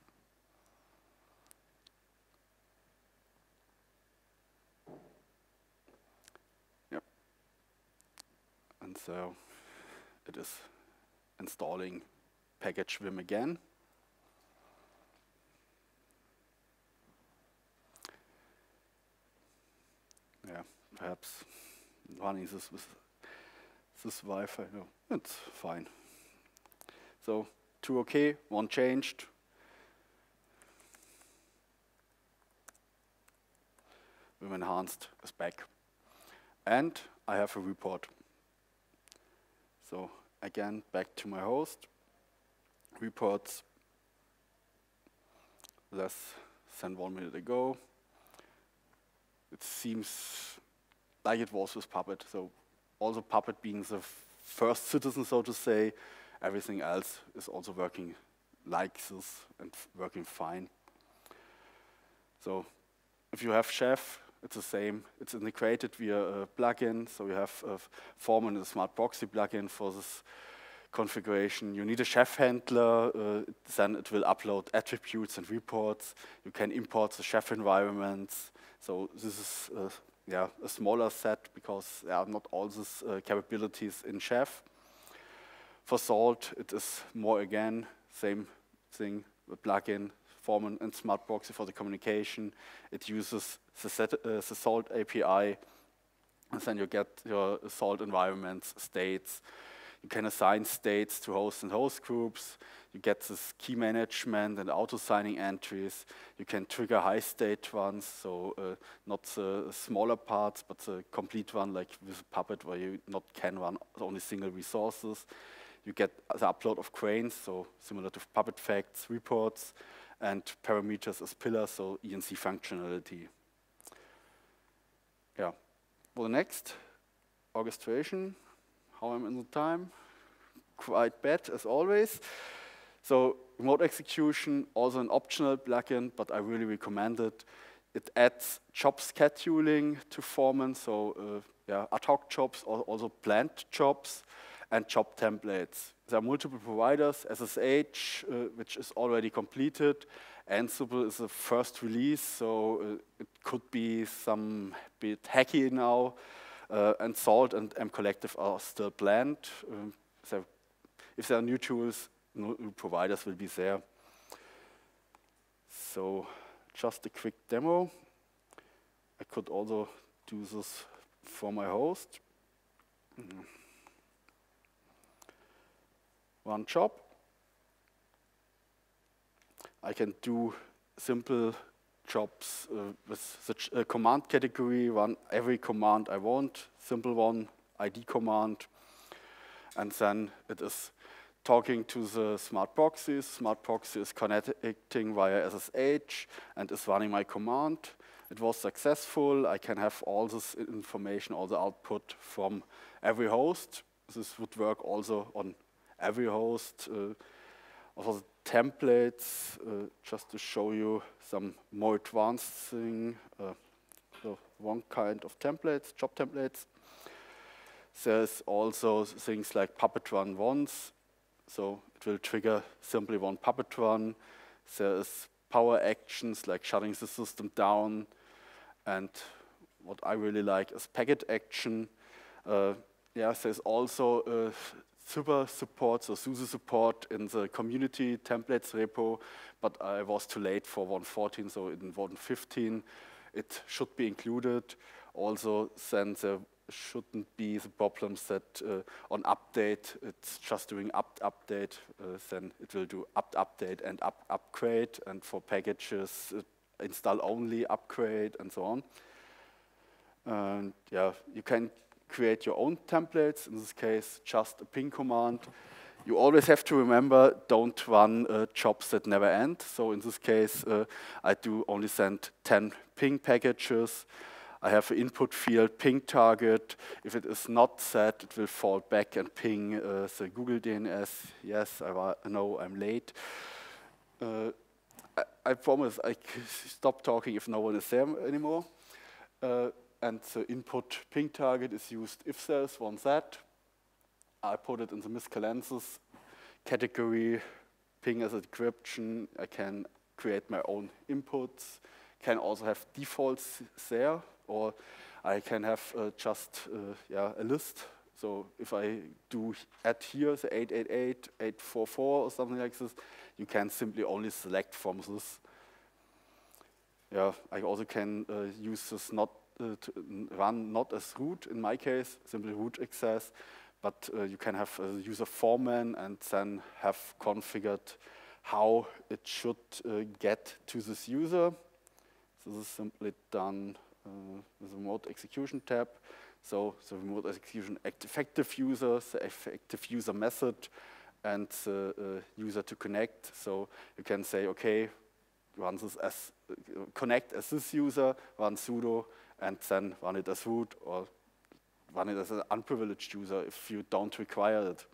B: Yep. And so it is installing package Vim again. Yeah, perhaps running this with this Wi-Fi, no, it's fine. So two okay, one changed. Vim Enhanced is back. And I have a report. So again, back to my host. Reports less than one minute ago. It seems like it was with Puppet. So also Puppet being the first citizen, so to say, everything else is also working like this and working fine. So if you have Chef, it's the same. It's integrated via a plugin. So you have a Foreman and a Smart Proxy plugin for this configuration. You need a Chef handler, uh, then it will upload attributes and reports. You can import the Chef environments. So this is uh, yeah, a smaller set because there are not all these uh, capabilities in Chef. For Salt, it is more again, same thing, the plugin, Foreman and Smart Proxy for the communication. It uses the, set, uh, the Salt A P I, and then you get your Salt environments, states. You can assign states to host and host groups. You get this key management and auto-signing entries. You can trigger high-state ones, so uh, not the smaller parts, but the complete one, like with Puppet, where you not can run only single resources. You get the upload of cranes, so similar to Puppet facts, reports, and parameters as pillars, so E N C functionality. Yeah. For the next, orchestration. How I'm in the time? Quite bad, as always. So remote execution, also an optional plugin, but I really recommend it. It adds job scheduling to Foreman, so uh, yeah, ad hoc jobs, also planned jobs, and job templates. There are multiple providers, S S H, uh, which is already completed. Ansible is the first release, so uh, it could be some bit hacky now. Uh, and Salt and M Collective are still planned. Um, so if there are new tools, new providers will be there. So just a quick demo. I could also do this for my host. Mm. One job. I can do simple jobs uh, with the uh, command category, run every command I want, simple one, I D command, and then it is talking to the smart proxies. Smart proxy is connecting via S S H and is running my command. It was successful. I can have all this information, all the output from every host. This would work also on every host. Uh, also templates, uh, just to show you some more advanced thing. Uh, so one kind of templates, job templates. There's also things like Puppet run once. So it will trigger simply one Puppet run. There's power actions like shutting the system down. And what I really like is packet action. Uh, yeah, there's also uh, super support, so SUSE support in the community templates repo, but I was too late for one fourteen, so in one fifteen it should be included. Also, then there shouldn't be the problems that uh, on update, it's just doing up update, uh, then it will do up update and up upgrade, and for packages, uh, install only, upgrade, and so on. And yeah, you can create your own templates, in this case, just a ping command. You always have to remember, don't run uh, jobs that never end. So in this case, uh, I do only send ten ping packages. I have an input field ping target. If it is not set, it will fall back and ping uh, the Google D N S. Yes, I know I'm late. Uh, I, I promise I stop talking if no one is there anymore. Uh, and the input ping target is used if there's one set. I put it in the miscellaneous category, ping as a decryption. I can create my own inputs, can also have defaults there, or I can have uh, just uh, yeah, a list. So if I do add here the eight eight eight, eight four four or something like this, you can simply only select from this. Yeah, I also can uh, use this not uh, to run not as root in my case, simply root access. But uh, you can have a user foreman and then have configured how it should uh, get to this user. So this is simply done uh, with the remote execution tab. So the remote execution effective user, the effective user method, and the uh, user to connect. So you can say, okay, run this as uh, connect as this user, run sudo, and then run it as root, or run it as an unprivileged user if you don't require it.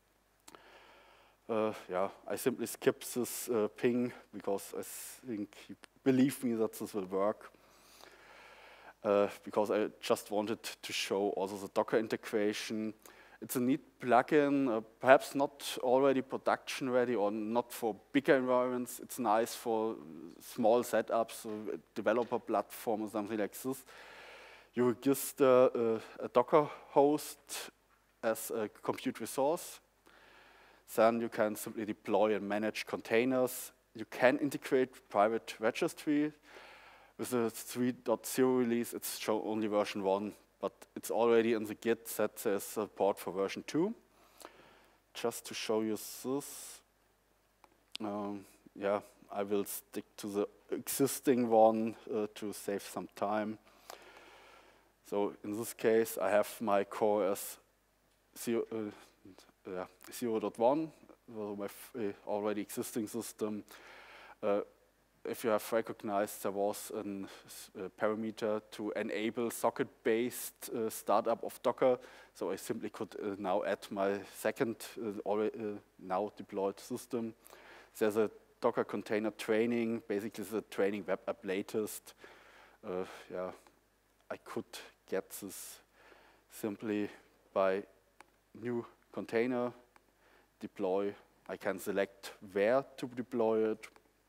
B: Uh, yeah, I simply skip this uh, ping because I think you believe me that this will work. Uh, because I just wanted to show also the Docker integration. It's a neat plugin, uh, perhaps not already production ready or not for bigger environments. It's nice for small setups, a developer platform or something like this. You register uh, a Docker host as a compute resource. Then you can simply deploy and manage containers. You can integrate private registry. With the three point zero release, it's shown only version one, but it's already in the Git that there's support for version two. Just to show you this, um, yeah, I will stick to the existing one uh, to save some time. So in this case, I have my CoreOS zero point one, uh, my uh, already existing system. Uh, if you have recognized, there was a uh, parameter to enable socket-based uh, startup of Docker. So I simply could uh, now add my second uh, already, uh, now deployed system. There's a Docker container training, basically the training web app latest. Uh, yeah, I could get this simply by new container, deploy. I can select where to deploy it,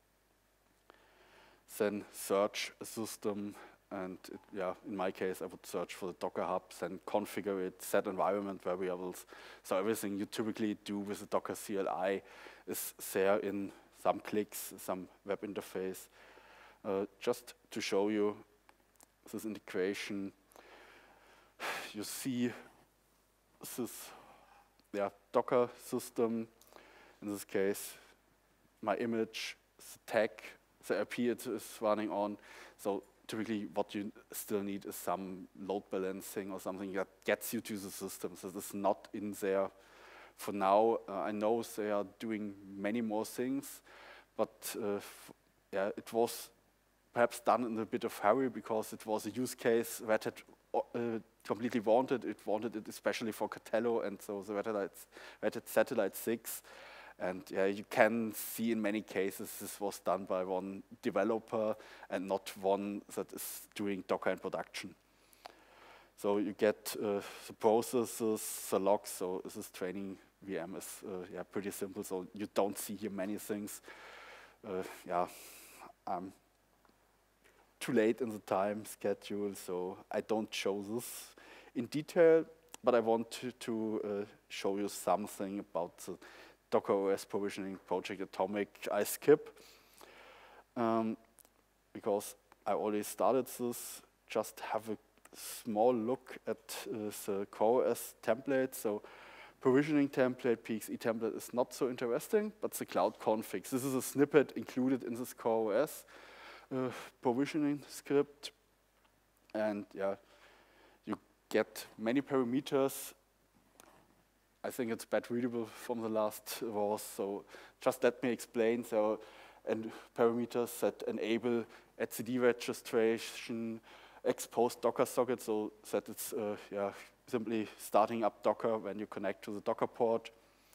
B: then search a system, and it, yeah, in my case, I would search for the Docker Hub, then configure it, set environment variables. So everything you typically do with the Docker C L I is there in some clicks, some web interface. Uh, just to show you this integration, you see this yeah, Docker system. In this case, my image, the tag, the I P it is running on. So typically what you still need is some load balancing or something that gets you to the system. So this is not in there for now. Uh, I know they are doing many more things, but uh, yeah, it was perhaps done in a bit of hurry because it was a use case Red Hat uh, completely wanted. It wanted it especially for Catello, and so the Red Hat, Red Hat Satellite six. And yeah, you can see in many cases this was done by one developer and not one that is doing Docker in production. So you get uh, the processes, the logs. So this is training V M is uh, yeah, pretty simple. So you don't see here many things. Uh, yeah, I'm too late in the time schedule, so I don't show this in detail. But I want to, to uh, show you something about the Docker O S provisioning project Atomic I skip, um, because I already started this. Just have a small look at uh, the CoreOS template. So provisioning template, P X E template is not so interesting, but the cloud configs. This is a snippet included in this CoreOS uh, provisioning script. And yeah, you get many parameters. I think it's bad readable from the last was, so just let me explain. So, and parameters that enable etcd registration, exposed Docker socket, so that it's uh, yeah, simply starting up Docker when you connect to the Docker port,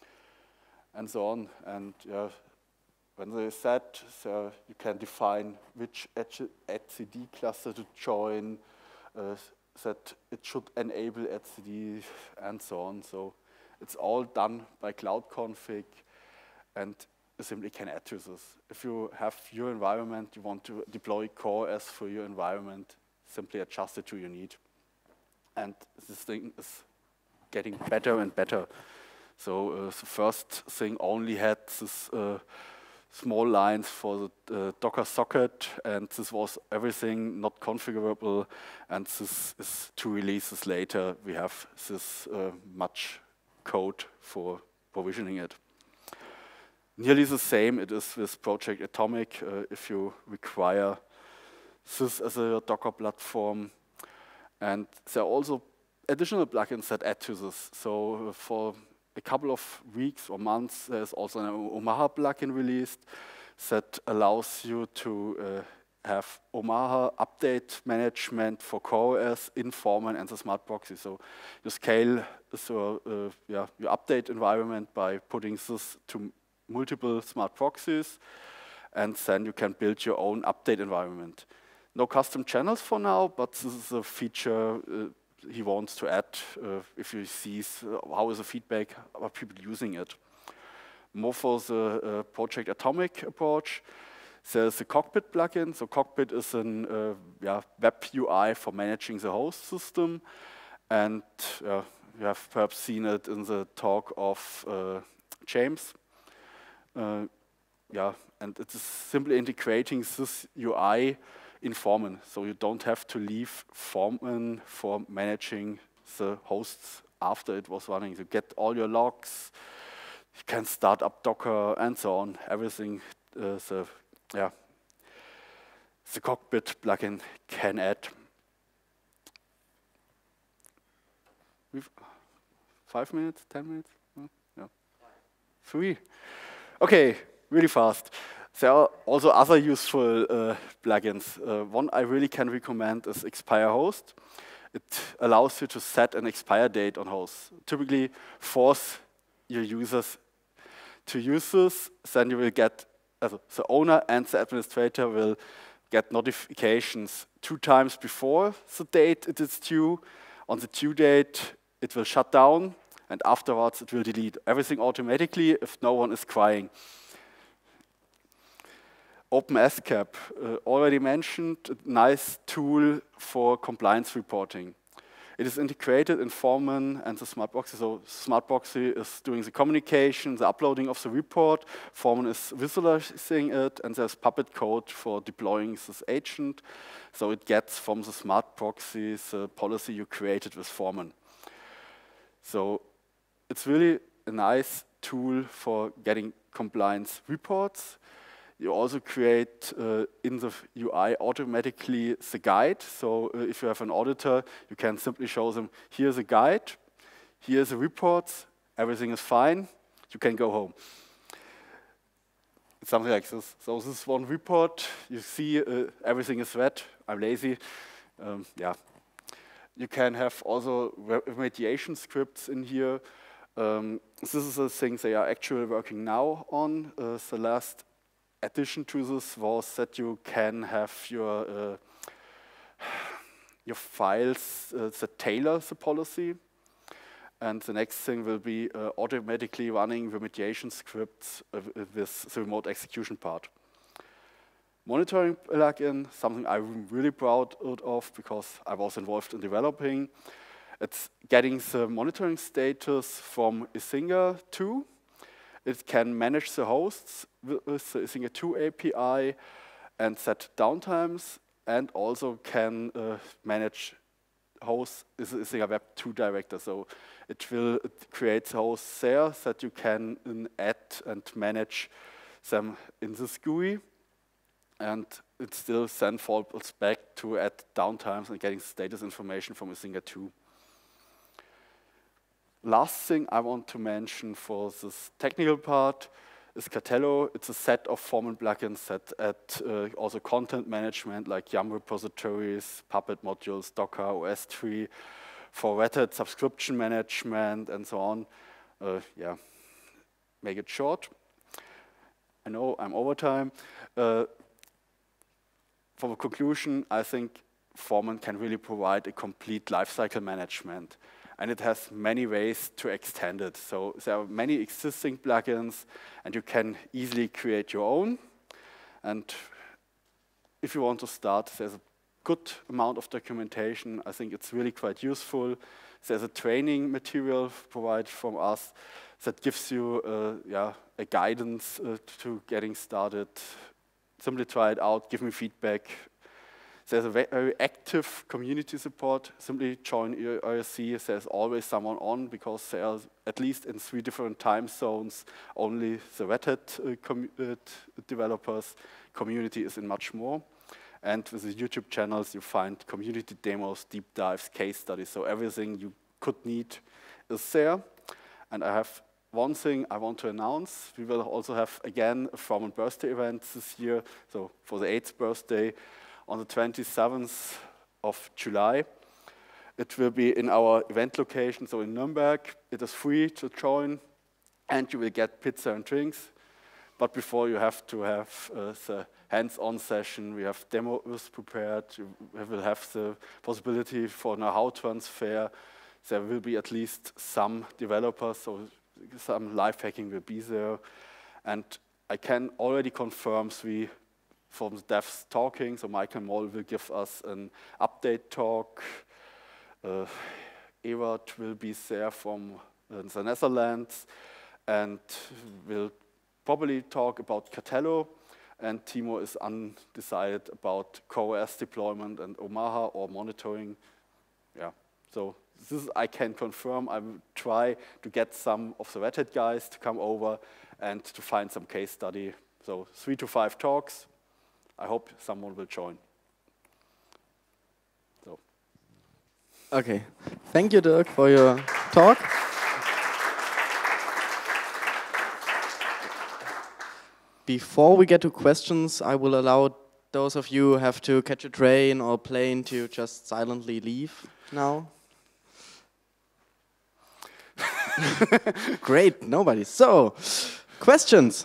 B: and so on. And yeah, when they is set, so you can define which etcd cluster to join, uh, that it should enable etcd, and so on. So it's all done by Cloud Config, and you simply can add to this. If you have your environment, you want to deploy CoreOS for your environment, simply adjust it to your need. And this thing is getting better and better. So uh, the first thing only had this uh, small lines for the uh, Docker socket, and this was everything not configurable, and this is two releases later, we have this uh, much code for provisioning it. Nearly the same it is with Project Atomic. Uh, if you require this as a Docker platform, and there are also additional plugins that add to this. So uh, for a couple of weeks or months, there's also an Omaha plugin released that allows you to uh, have Omaha update management for CoreOS in Foreman and the smart proxy. So you scale so, uh, yeah, your update environment by putting this to multiple smart proxies, and then you can build your own update environment. No custom channels for now, but this is a feature uh, he wants to add uh, if he sees uh, how is the feedback about people using it. More for the uh, Project Atomic approach, there's a Cockpit plugin. So Cockpit is a uh, yeah, web U I for managing the host system, and uh, you have perhaps seen it in the talk of uh, James. Uh, yeah, and it is simply integrating this U I in Foreman, so you don't have to leave Foreman for managing the hosts after it was running. You get all your logs, you can start up Docker, and so on. Everything uh, the yeah the Cockpit plugin can add. We've five minutes, ten minutes, yeah, three. Okay, really fast. There are also other useful uh, plugins. Uh, one I really can recommend is Expire Host. It allows you to set an expire date on hosts. Typically force your users to use this, then you will get, uh, the owner and the administrator will get notifications two times before the date it is due. On the due date, it will shut down, and afterwards it will delete everything automatically if no one is crying. OpenSCAP, uh, already mentioned, a nice tool for compliance reporting. It is integrated in Foreman and the smart proxy. So smart proxy is doing the communication, the uploading of the report. Foreman is visualizing it, and there's Puppet code for deploying this agent. So it gets from the smart proxy the policy you created with Foreman. So it's really a nice tool for getting compliance reports. You also create uh, in the U I automatically the guide. So uh, if you have an auditor, you can simply show them, here's a guide, here's the reports, everything is fine, you can go home. It's something like this. So this is one report, you see uh, everything is red, I'm lazy. Um, yeah. You can have also remediation scripts in here. Um, this is the thing they are actually working now on. Uh, the last addition to this was that you can have your uh, your files uh, that tailor the policy, and the next thing will be uh, automatically running remediation scripts uh, with the remote execution part. Monitoring plugin, something I'm really proud of because I was involved in developing. It's getting the monitoring status from Isinga two. It can manage the hosts with the Isinga two A P I and set downtimes, and also can uh, manage hosts is Isinga Web two Director. So it will create hosts there that you can uh, add and manage them in the S G U I, and it still then falls back to add downtimes and getting status information from Isinga two. Last thing I want to mention for this technical part is Catello. It's a set of Foreman plugins that add uh, also content management like Yum repositories, Puppet modules, Docker, O S three, for Red Hat subscription management and so on. Uh, yeah, make it short. I know I'm over time. Uh, for the conclusion, I think Foreman can really provide a complete lifecycle management. And it has many ways to extend it. So there are many existing plugins, and you can easily create your own. And if you want to start, there's a good amount of documentation. I think it's really quite useful. There's a training material provided from us that gives you uh, yeah, a guidance uh, to getting started. Simply try it out, give me feedback. There's a very active community support. Simply join I R C. There's always someone on because there are at least in three different time zones only the Red Hat uh, com uh, developers. Community is in much more. And with the YouTube channels, you find community demos, deep dives, case studies. So everything you could need is there. And I have one thing I want to announce. We will also have, again, a Foreman birthday event this year. So for the eighth birthday, on the twenty-seventh of July. It will be in our event location, so in Nuremberg. It is free to join, and you will get pizza and drinks. But before, you have to have uh, the hands-on session. We have demos prepared. We will have the possibility for know-how transfer. There will be at least some developers, so some live hacking will be there. And I can already confirm three from the devs talking, so Michael Moll will give us an update talk. Uh, Ewart will be there from uh, the Netherlands and will probably talk about Catello, and Timo is undecided about CoreOS deployment and Omaha or monitoring. Yeah, so this I can confirm. I will try to get some of the Red Hat guys to come over and to find some case study. So three to five talks. I hope someone will join. So.
A: Okay, thank you, Dirk, for your talk. Before we get to questions, I will allow those of you who have to catch a train or plane to just silently leave now. Great, nobody. So, questions?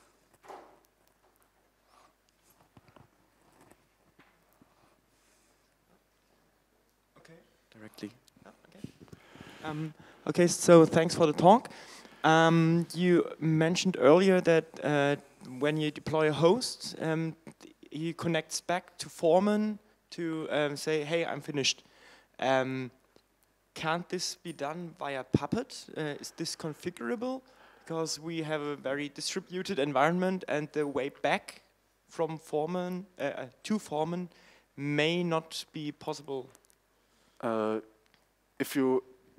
A: Directly.
C: Oh, okay. Um, okay, so thanks for the talk. Um, you mentioned earlier that uh, when you deploy a host, um, he connects back to Foreman to um, say, hey, I'm finished. Um, can't this be done via Puppet? Uh, is this configurable? Because we have a very distributed environment, and the way back from Foreman uh, to Foreman may not be possible.
B: Uh, if you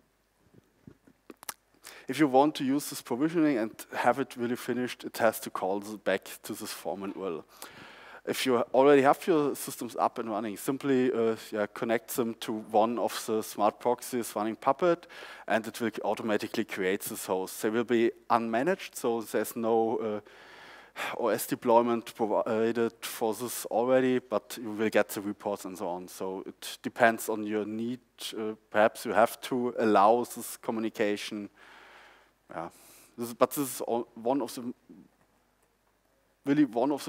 B: if you want to use this provisioning and have it really finished, it has to call back to this Foreman U R L. If you already have your systems up and running, simply uh, yeah, connect them to one of the smart proxies running Puppet, and it will automatically create this host. They will be unmanaged, so there's no uh, O S deployment provided for this already, but you will get the reports and so on. So it depends on your need. Uh, perhaps you have to allow this communication. Yeah, this is, but this is all, one of the really one of the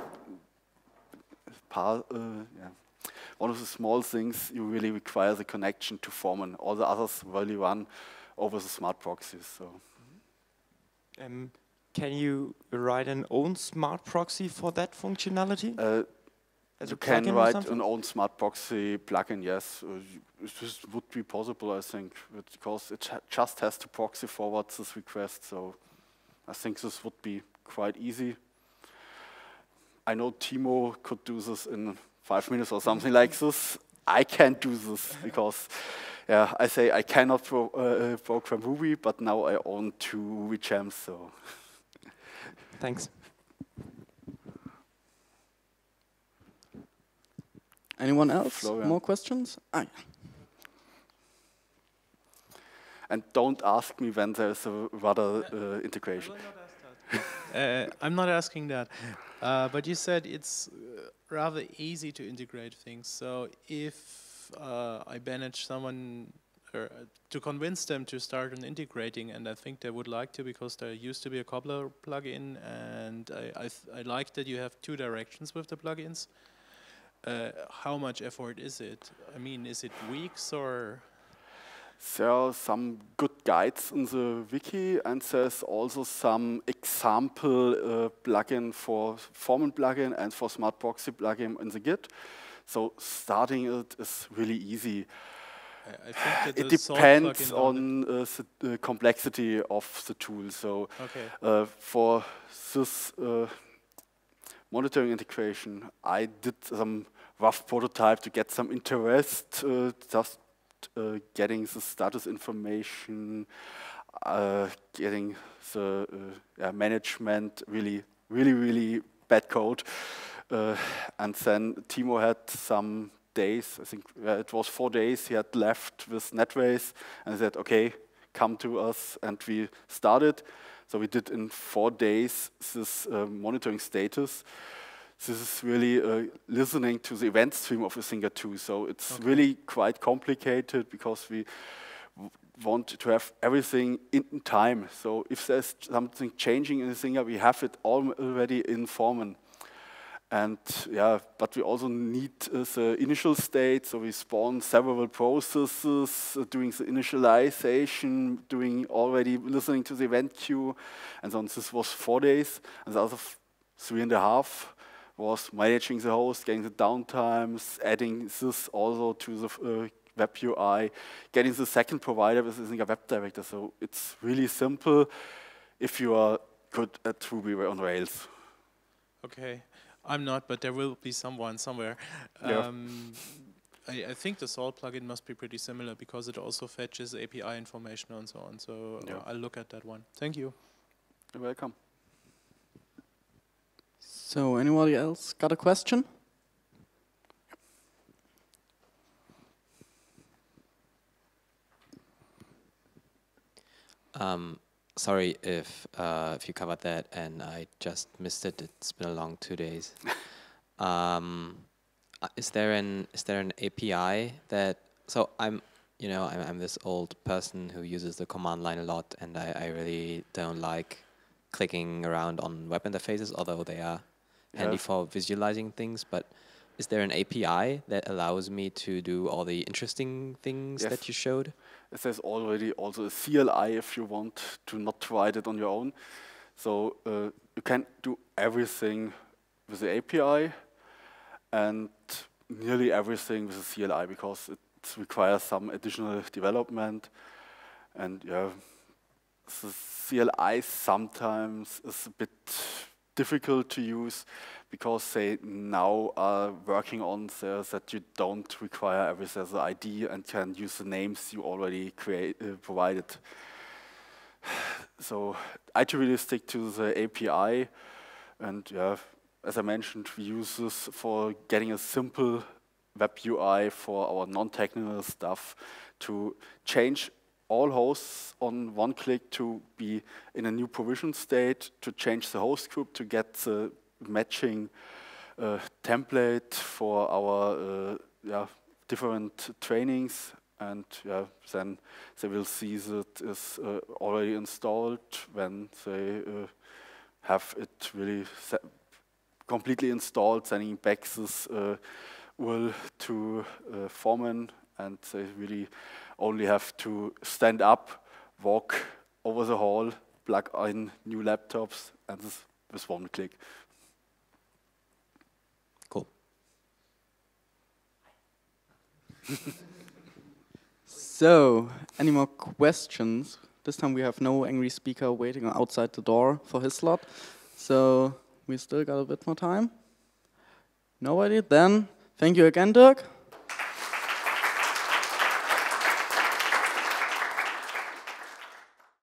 B: par, uh, yeah, one of the small things you really require the connection to Foreman. All the others really run over the smart proxies. So.
C: Um, Can you write an own smart proxy for that functionality?
B: Uh,
C: As
B: you
C: a
B: can
C: plugin or
B: write
C: something?
B: an own smart proxy plugin, yes. Uh, this would be possible, I think, because it ha just has to proxy forward this request. So I think this would be quite easy. I know Timo could do this in five minutes or something like this. I can't do this because yeah, I say I cannot pro uh, program Ruby, but now I own two Ruby gems, so.
C: Thanks.
A: Anyone else?
B: Florian.
A: More questions? Ah, yeah.
B: And don't ask me when there's a rudder uh, integration.
D: Uh, I'm not asking that, uh, but you said it's uh, rather easy to integrate things. So if uh, I manage someone or uh, to convince them to start on integrating, and I think they would like to because there used to be a cobbler plugin, and I I, th I like that you have two directions with the plugins. Uh, how much effort is it? I mean, is it weeks or?
B: There are some good guides in the wiki, and there's also some example uh, plugin for Foreman plugin and for Smart Proxy plugin in the Git. So starting it is really easy.
D: I, I think that
B: It
D: the Salt
B: depends
D: plugin
B: on uh, the, the complexity of the tool. So
D: Okay.
B: uh, for this uh, monitoring integration, I did some rough prototype to get some interest, uh, just uh, getting the status information, uh, getting the uh, yeah, management, really, really, really bad code. Uh, and then Timo had some days, I think uh, it was four days he had left with NetWays, and he said, okay, come to us, and we started. So we did in four days this uh, monitoring status. This is really uh, listening to the event stream of a Zynga two. So it's
D: Okay.
B: really quite complicated because we w- want to have everything in time. So if there's something changing in Zynga, we have it al- already in Foreman. And yeah, but we also need uh, the initial state. So we spawn several processes, uh, doing the initialization, doing already listening to the event queue. And so this was four days. And the other f- three and a half was managing the host, getting the downtimes, adding this also to the uh, web U I, getting the second provider with the Zynga Web Director. So it's really simple if you are good at Ruby on Rails.
D: Okay, I'm not, but there will be someone somewhere.
B: Yeah.
D: Um, I, I think the Salt plugin must be pretty similar because it also fetches A P I information and so on. So uh,
B: Yeah.
D: I'll look at that one. Thank you.
B: You're welcome.
A: So, anybody else got a question?
E: Um, sorry if uh, if you covered that and I just missed it. It's been a long two days. um, uh, is there an is there an A P I that? So I'm you know I'm I'm this old person who uses the command line a lot, and I, I really don't like clicking around on web interfaces, although they are handy
B: Yeah.
E: for visualizing things. But is there an A P I that allows me to do all the interesting things
B: Yes.
E: that you showed?
B: There's already also a C L I if you want to not write it on your own. So uh, you can do everything with the A P I and nearly everything with the C L I because it requires some additional development. And yeah, the C L I sometimes is a bit difficult to use because they now are working on there that you don't require everything as an I D and can use the names you already create, uh, provided. So I typically stick to the A P I, and yeah, as I mentioned, we use this for getting a simple web U I for our non-technical stuff to change all hosts on one click to be in a new provision state, to change the host group, to get the matching uh, template for our uh, yeah, different trainings. And yeah, then they will see that it's uh, already installed when they uh, have it really set completely installed, sending back this uh, U R L to uh, Foreman, and they really only have to stand up, walk over the hall, plug in new laptops, and this with one click.
E: Cool.
A: So, any more questions? This time we have no angry speaker waiting outside the door for his slot. So, we still got a bit more time. Nobody? Then, thank you again, Dirk.